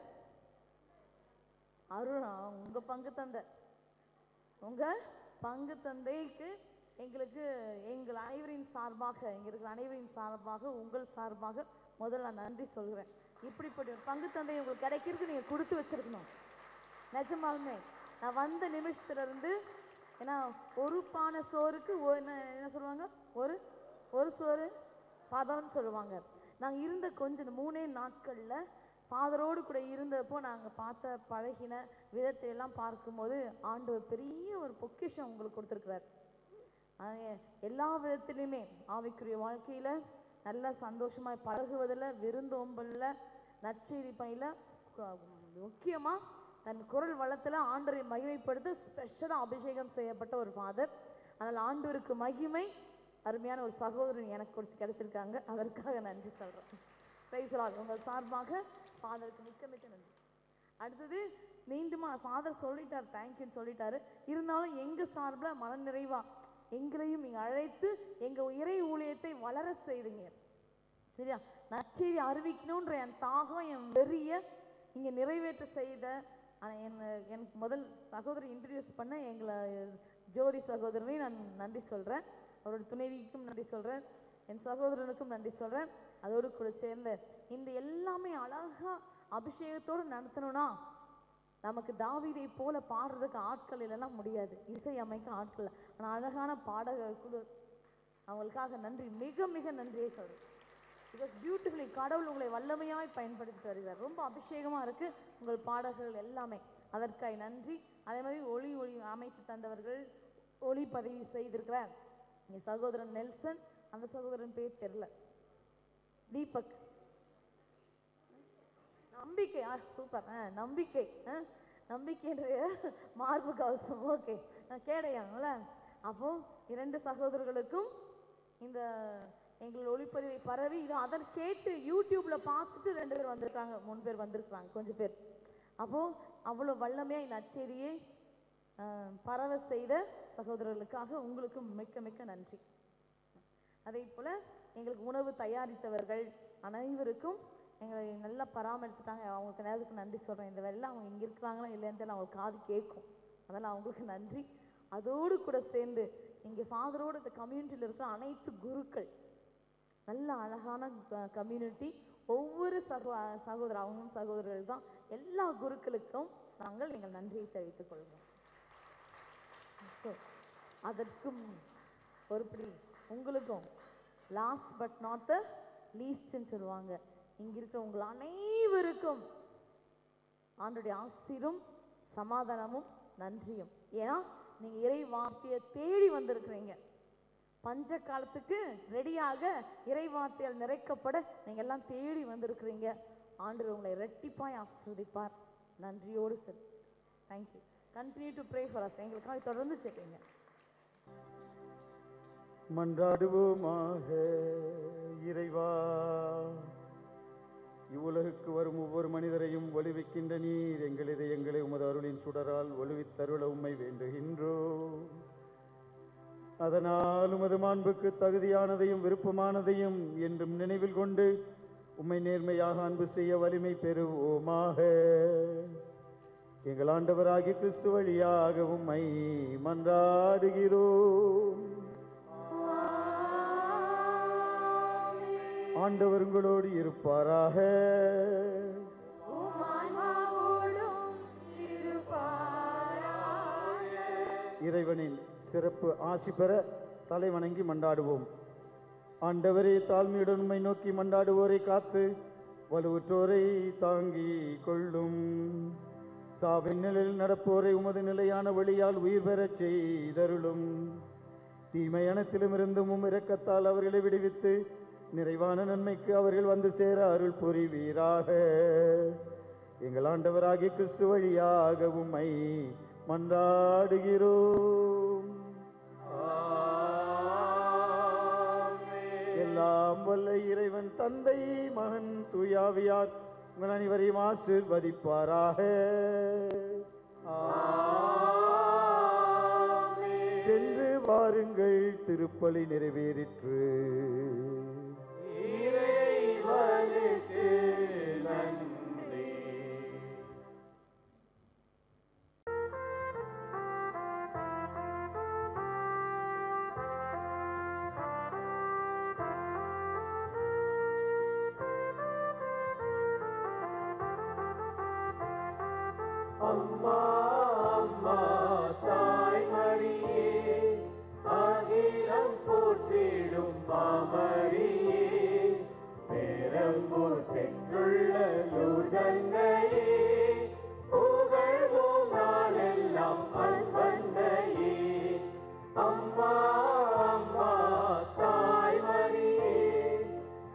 அருணா. உங்கள் பங்கு தந்தை, உங்கள் பங்கு தந்தைக்கு எங்களுக்கு எங்கள் அனைவரின் சார்பாக இங்கே இருக்கிற அனைவரின் சார்பாக உங்கள் சார்பாக முதல்ல நன்றி சொல்கிறேன். இப்படிப்பட்ட பங்கு தந்தை உங்களுக்கு கிடைக்கிறதுக்கு நீங்கள் கொடுத்து வச்சிருக்கணும். நிஜமாலுமே நான் வந்த நிமிஷத்துலேருந்து, ஏன்னா ஒரு பானை சோறுக்கு என்ன சொல்லுவாங்க, ஒரு சோறு பதம்னு சொல்லுவாங்க. நாங்கள் இருந்த கொஞ்சம் 3 நாட்களில் ஃபாதரோடு கூட இருந்தப்போ நாங்கள் பார்த்த பழகின விதத்தை எல்லாம் பார்க்கும்போது ஆண்டவர் பெரிய ஒரு பொக்கிஷம் உங்களுக்கு கொடுத்துருக்குறார். எல்லா விதத்துலையுமே ஆவிக்குரிய வாழ்க்கையில் நல்லா சந்தோஷமாக பழகுவதில், விருந்தோம்பலில், நற்செய்தி பணியில், முக்கியமாக தன் குரல் வளத்தில் ஆண்டவரை மகிமைப்படுத்த ஸ்பெஷலாக அபிஷேகம் செய்யப்பட்ட ஒரு ஃபாதர். அதனால் ஆண்டவருக்கு மகிமை. அருமையான ஒரு சகோதரன் எனக்கு கிடைச்சிருக்காங்க, அதற்காக நன்றி சொல்கிறேன். பிரைஸ்லாக உங்கள் சார்பாக ஃபாதருக்கு மிக்க மிக்க நன்றி. அடுத்தது மீண்டுமா ஃபாதர் சொல்லிட்டார், தேங்க்யூன்னு சொல்லிட்டாரு. இருந்தாலும் எங்கள் சார்பில் மனநிறைவா எங்களையும் நீங்கள் அழைத்து எங்கள் இறை ஊழியத்தை வளர செய்துங்க. சரியா? நற்செய்தி அறிவிக்கணுன்ற என் தாகம், என் வெறிய இங்கே நிறைவேற்ற செய்த எனக்கு முதல் சகோதரி இன்ட்ரடியூஸ் பண்ண எங்களை ஜோதி சகோதரனையும் நான் நன்றி சொல்கிறேன். அவரோட துணைவிக்கும் நன்றி சொல்கிறேன். என் சகோதரனுக்கும் நன்றி சொல்கிறேன். அதோடு கூட சேர்ந்த இந்த எல்லாமே அழகாக அபிஷேகத்தோடு நடத்தணும்னா நமக்கு தாவீதை போல பாடுறதுக்கு ஆட்கள் இல்லைன்னா முடியாது, இசை அமைக்க ஆட்கள். ஆனால் அழகான பாடகர் குழு, அவங்களுக்காக நன்றி, மிக மிக நன்றியை சொல்கிறேன். பிகாஸ் பியூட்டிஃபுல்லி கடவுள் உங்களை வல்லமையாய் பயன்படுத்தி வருகிறார். ரொம்ப அபிஷேகமாக இருக்குது உங்கள் பாடல்கள் எல்லாமே, அதற்காக நன்றி. அதே மாதிரி ஒளி அமைத்து தந்தவர்கள், ஒளி பதிவு செய்திருக்கிறார் எங்கள் சகோதரன் நெல்சன், அந்த சகோதரன் பேர் தெரில, தீபக், நம்பிக்கை, சூப்பர், நம்பிக்கை, நம்பிக்கைன்ற மார்பு கவசம், ஓகே, கேடையாங்கள. அப்போ 2 சகோதரர்களுக்கும் இந்த எங்கள் ஒளிப்பதிவை பரவி இது அதை கேட்டு யூடியூப்பில் பார்த்துட்டு 2 பேர் வந்திருக்காங்க, 3 பேர் வந்திருக்கிறாங்க, கொஞ்சம் பேர். அப்போது அவ்வளோ வல்லமையாக நற்செய்தியை பரவ செய்த சகோதரர்களுக்காக உங்களுக்கு மிக்க மிக்க நன்றி. அதே போல் எங்களுக்கு உணவு தயாரித்தவர்கள் அனைவருக்கும் எங்களை நல்லா பராமரித்துட்டாங்க, அவங்களுக்கு நேரத்துக்கு நன்றி சொல்கிறேன். இந்த வேலையில் அவங்க இங்கே இருக்கிறாங்களா இல்லைன்னு தெரியல, அவங்களுக்கு காது கேட்கும், அதனால் அவங்களுக்கு நன்றி. அதோடு கூட சேர்ந்து இங்கே ஃபாதரோடு இந்த கம்யூனிட்டியில் இருக்கிற அனைத்து குருக்கள், நல்ல அழகான கம்யூனிட்டி, ஒவ்வொரு சகோதரர் அவங்களும் சகோதரர்கள் தான். எல்லா குருக்களுக்கும் நாங்கள் எங்கள் நன்றியை தெரிவித்துக் கொள்வோம். ஸோ அதற்கும் ஒருபடி உங்களுக்கும் லாஸ்ட் பட் நாட் த லீஸ்ட்ன்னு சொல்லுவாங்க, இங்கே இருக்கிற உங்கள் அனைவருக்கும் ஆண்டவருடைய ஆசீரும் சமாதானமும் நன்றியும். ஏன்னா நீங்கள் இறை வார்த்தையை தேடி வந்திருக்கிறீங்க, பஞ்ச காலத்துக்கு ரெடியாக இறை வார்த்தையால் நிறைக்கப்பட நீங்கள் எல்லாம் தேடி வந்திருக்கிறீங்க. ஆண்டவர் உங்களை இரட்டிப்பாய் ஆசீர்வதிப்பார். நன்றியோடு சரி, thank you. Continue to pray for us. எங்களுக்காக தொடர்ந்து செல்லுங்க. மன்றாடுவோமாக. இறைவா, இவ்வுலகுக்கு வரும் ஒவ்வொரு மனிதரையும் ஒளிவிக்கின்ற நீர் எங்கள் இதயங்களை உமது அருளின் சுடரால் ஒளிவித்தருள உம்மை வேண்டுகின்றோம். அதனால் உமது மாண்புக்கு தகுதியானதையும் விருப்பமானதையும் என்றும் நினைவில் கொண்டு உம்மை நேர்மையாக அன்பு செய்ய வலிமை பெறுவோமாக. எங்கள் ஆண்டவராகிய கிறிஸ்து வழியாக உம்மை மன்றாடுகிறோம். ஆண்டவர் உங்களோடு இருப்பாராக. இறைவனின் சிறப்பு ஆசி பெற தலை வணங்கி மன்றாடுவோம். ஆண்டவரே, தாழ்மையுடன் உம்மை நோக்கி மன்றாடுவோரை காத்து வலுவுற்றோரை தாங்கி கொள்ளும். சாவின் நிலையில் நடப்போரை உமது நிலையான வழியால் உயிர் பெறச் செய்தருளும். தீமை அனைத்திலும் இருந்தும் இரக்கத்தால் அவர்களை விடுவித்து நிறைவான நன்மைக்கு அவர்கள் வந்து சேர அருள் புரிவீராக. எங்கள் ஆண்டவராகிய கிறிஸ்து வழியாக உம்மை மன்றாடுகிறோம். எல்லாம் வல்ல இறைவன் தந்தை, மகன், தூயாவியார் உங்கள் அனைவரையும் ஆசீர்வதிப்பாராக. சென்று வாருங்கள், திருப்பலி நிறைவேறிற்று. இறைவனுக்கு நன்றி. அம்மா அம்மா தாய் மரியே, அகிலம் போற்றிடும் மாமரியே, பெரம்பூர் பெற்றுள்ள யூதன்னையே, புகழ்வோம் நாளெல்லாம் அன்பன்னையே. அம்மா அம்மா தாய் மரியே,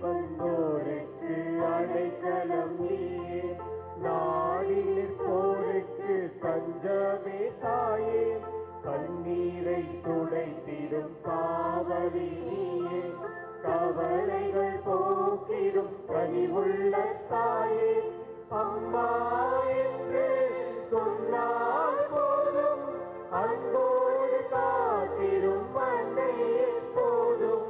வந்தோருக்கு அடைக்கலம் நீயே, நாடி நிற்போருக்கு தஞ்சமே தாயே, கண்ணீரை துடைத்திடும் காவலி நீயே, கவலைகள் போக்கிடும் கனிவுள்ள தாயே, அம்மா என்று சொன்னால் போதும், அன்போடு காத்திடும் அன்னை எப்போதும்.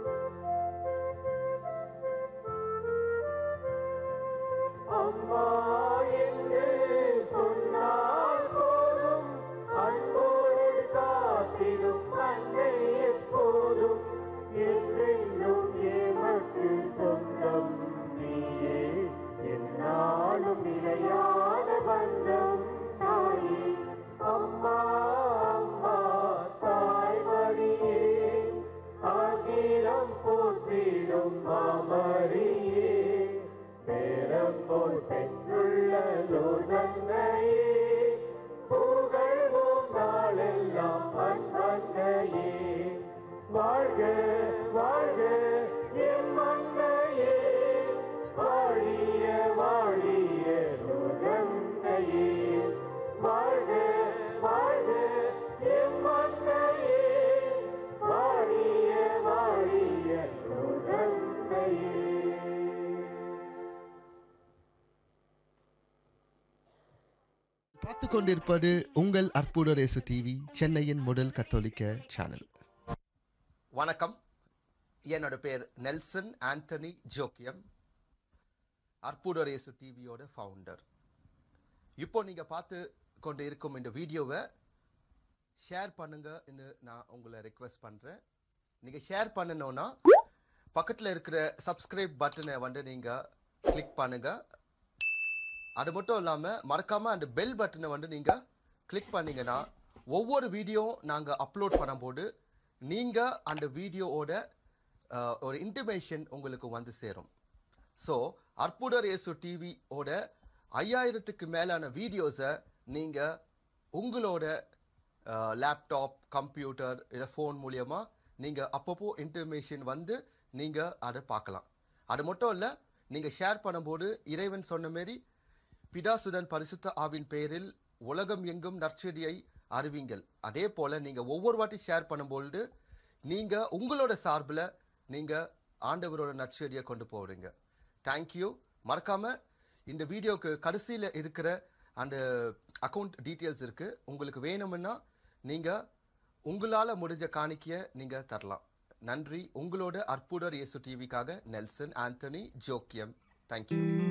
அம்மா என்று சொன்னால் போதும், அன்போடு காத்திடும் அன்னை எப்போதும். என்றென்றும் எமக்கு சொந்தம் நீயே, என்னாலும் நிலையான பந்தம் தாயே, அம்மா அம்மா தாய்மடியே, அகிலம் போற்றிடும் மாமரியே, நேரம் போல் பெற்றுள்ள நன்னையே, புகழ்வோம் நாளெல்லாம் அன்னையே, வாழ்க வாழ்க என் மன்னையே, வாழிய வாழிய நன்னையே, வாழ்க வாழ்க என் மன்னையே, வாழிய வாழிய நன்னையே. பார்த்து கொண்டிருப்பது உங்கள் அற்புதர் இயேசு டிவி, சென்னையின் முதல் கத்தோலிக்க சேனல். வணக்கம். என்னோட பேர் நெல்சன் ஆண்டனி ஜோக்கியம், அற்புதர் இயேசு டிவியோட ஃபவுண்டர். இப்போ நீங்கள் பார்த்து கொண்டு இருக்கும் இந்த வீடியோவை ஷேர் பண்ணுங்கன்னு நான் உங்களை ரெக்வெஸ்ட் பண்ணுறேன். நீங்கள் ஷேர் பண்ணணுன்னா பக்கத்தில் இருக்கிற சப்ஸ்கிரைப் பட்டனை நீங்கள் கிளிக் பண்ணுங்கள். அது மட்டும் இல்லாமல் மறக்காமல் அந்த பெல் பட்டனை நீங்கள் கிளிக் பண்ணிங்கன்னா ஒவ்வொரு வீடியோ நாங்கள் அப்லோட் பண்ணும்போது நீங்கள் அந்த வீடியோவோட ஒரு இன்டிமேஷன் உங்களுக்கு வந்து சேரும். ஸோ அற்புதர் இயேசு டிவியோட 5000க்கு மேலான வீடியோஸை நீங்கள் உங்களோட லேப்டாப், கம்ப்யூட்டர் இல்லை ஃபோன் மூலியமாக நீங்கள் அப்பப்போ இன்டிமேஷன் வந்து நீங்கள் அதை பார்க்கலாம். அது மட்டும் இல்லை, நீங்கள் ஷேர் பண்ணும்போது இறைவன் சொன்ன மாரி பிதாசுடன் பரிசுத்த ஆவின் பெயரில் உலகம் எங்கும் நற்செடியை அறிவிங்கள். அதே போல் நீங்கள் ஒவ்வொரு வாட்டி ஷேர் பண்ணும்பொழுது நீங்கள் உங்களோட சார்பில் நீங்கள் ஆண்டவரோட நற்செடியை கொண்டு போகிறீங்க. தேங்க்யூ. மறக்காமல் இந்த வீடியோக்கு கடைசியில் இருக்கிற அந்த அக்கௌண்ட் டீட்டெயில்ஸ் இருக்குது. உங்களுக்கு வேணும்னா நீங்கள் உங்களால் முடிஞ்ச காணிக்கையை நீங்கள் தரலாம். நன்றி. உங்களோட அற்புதர் இயேசு டிவிக்காக நெல்சன் ஆண்டனி ஜோக்கியம். தேங்க்யூ.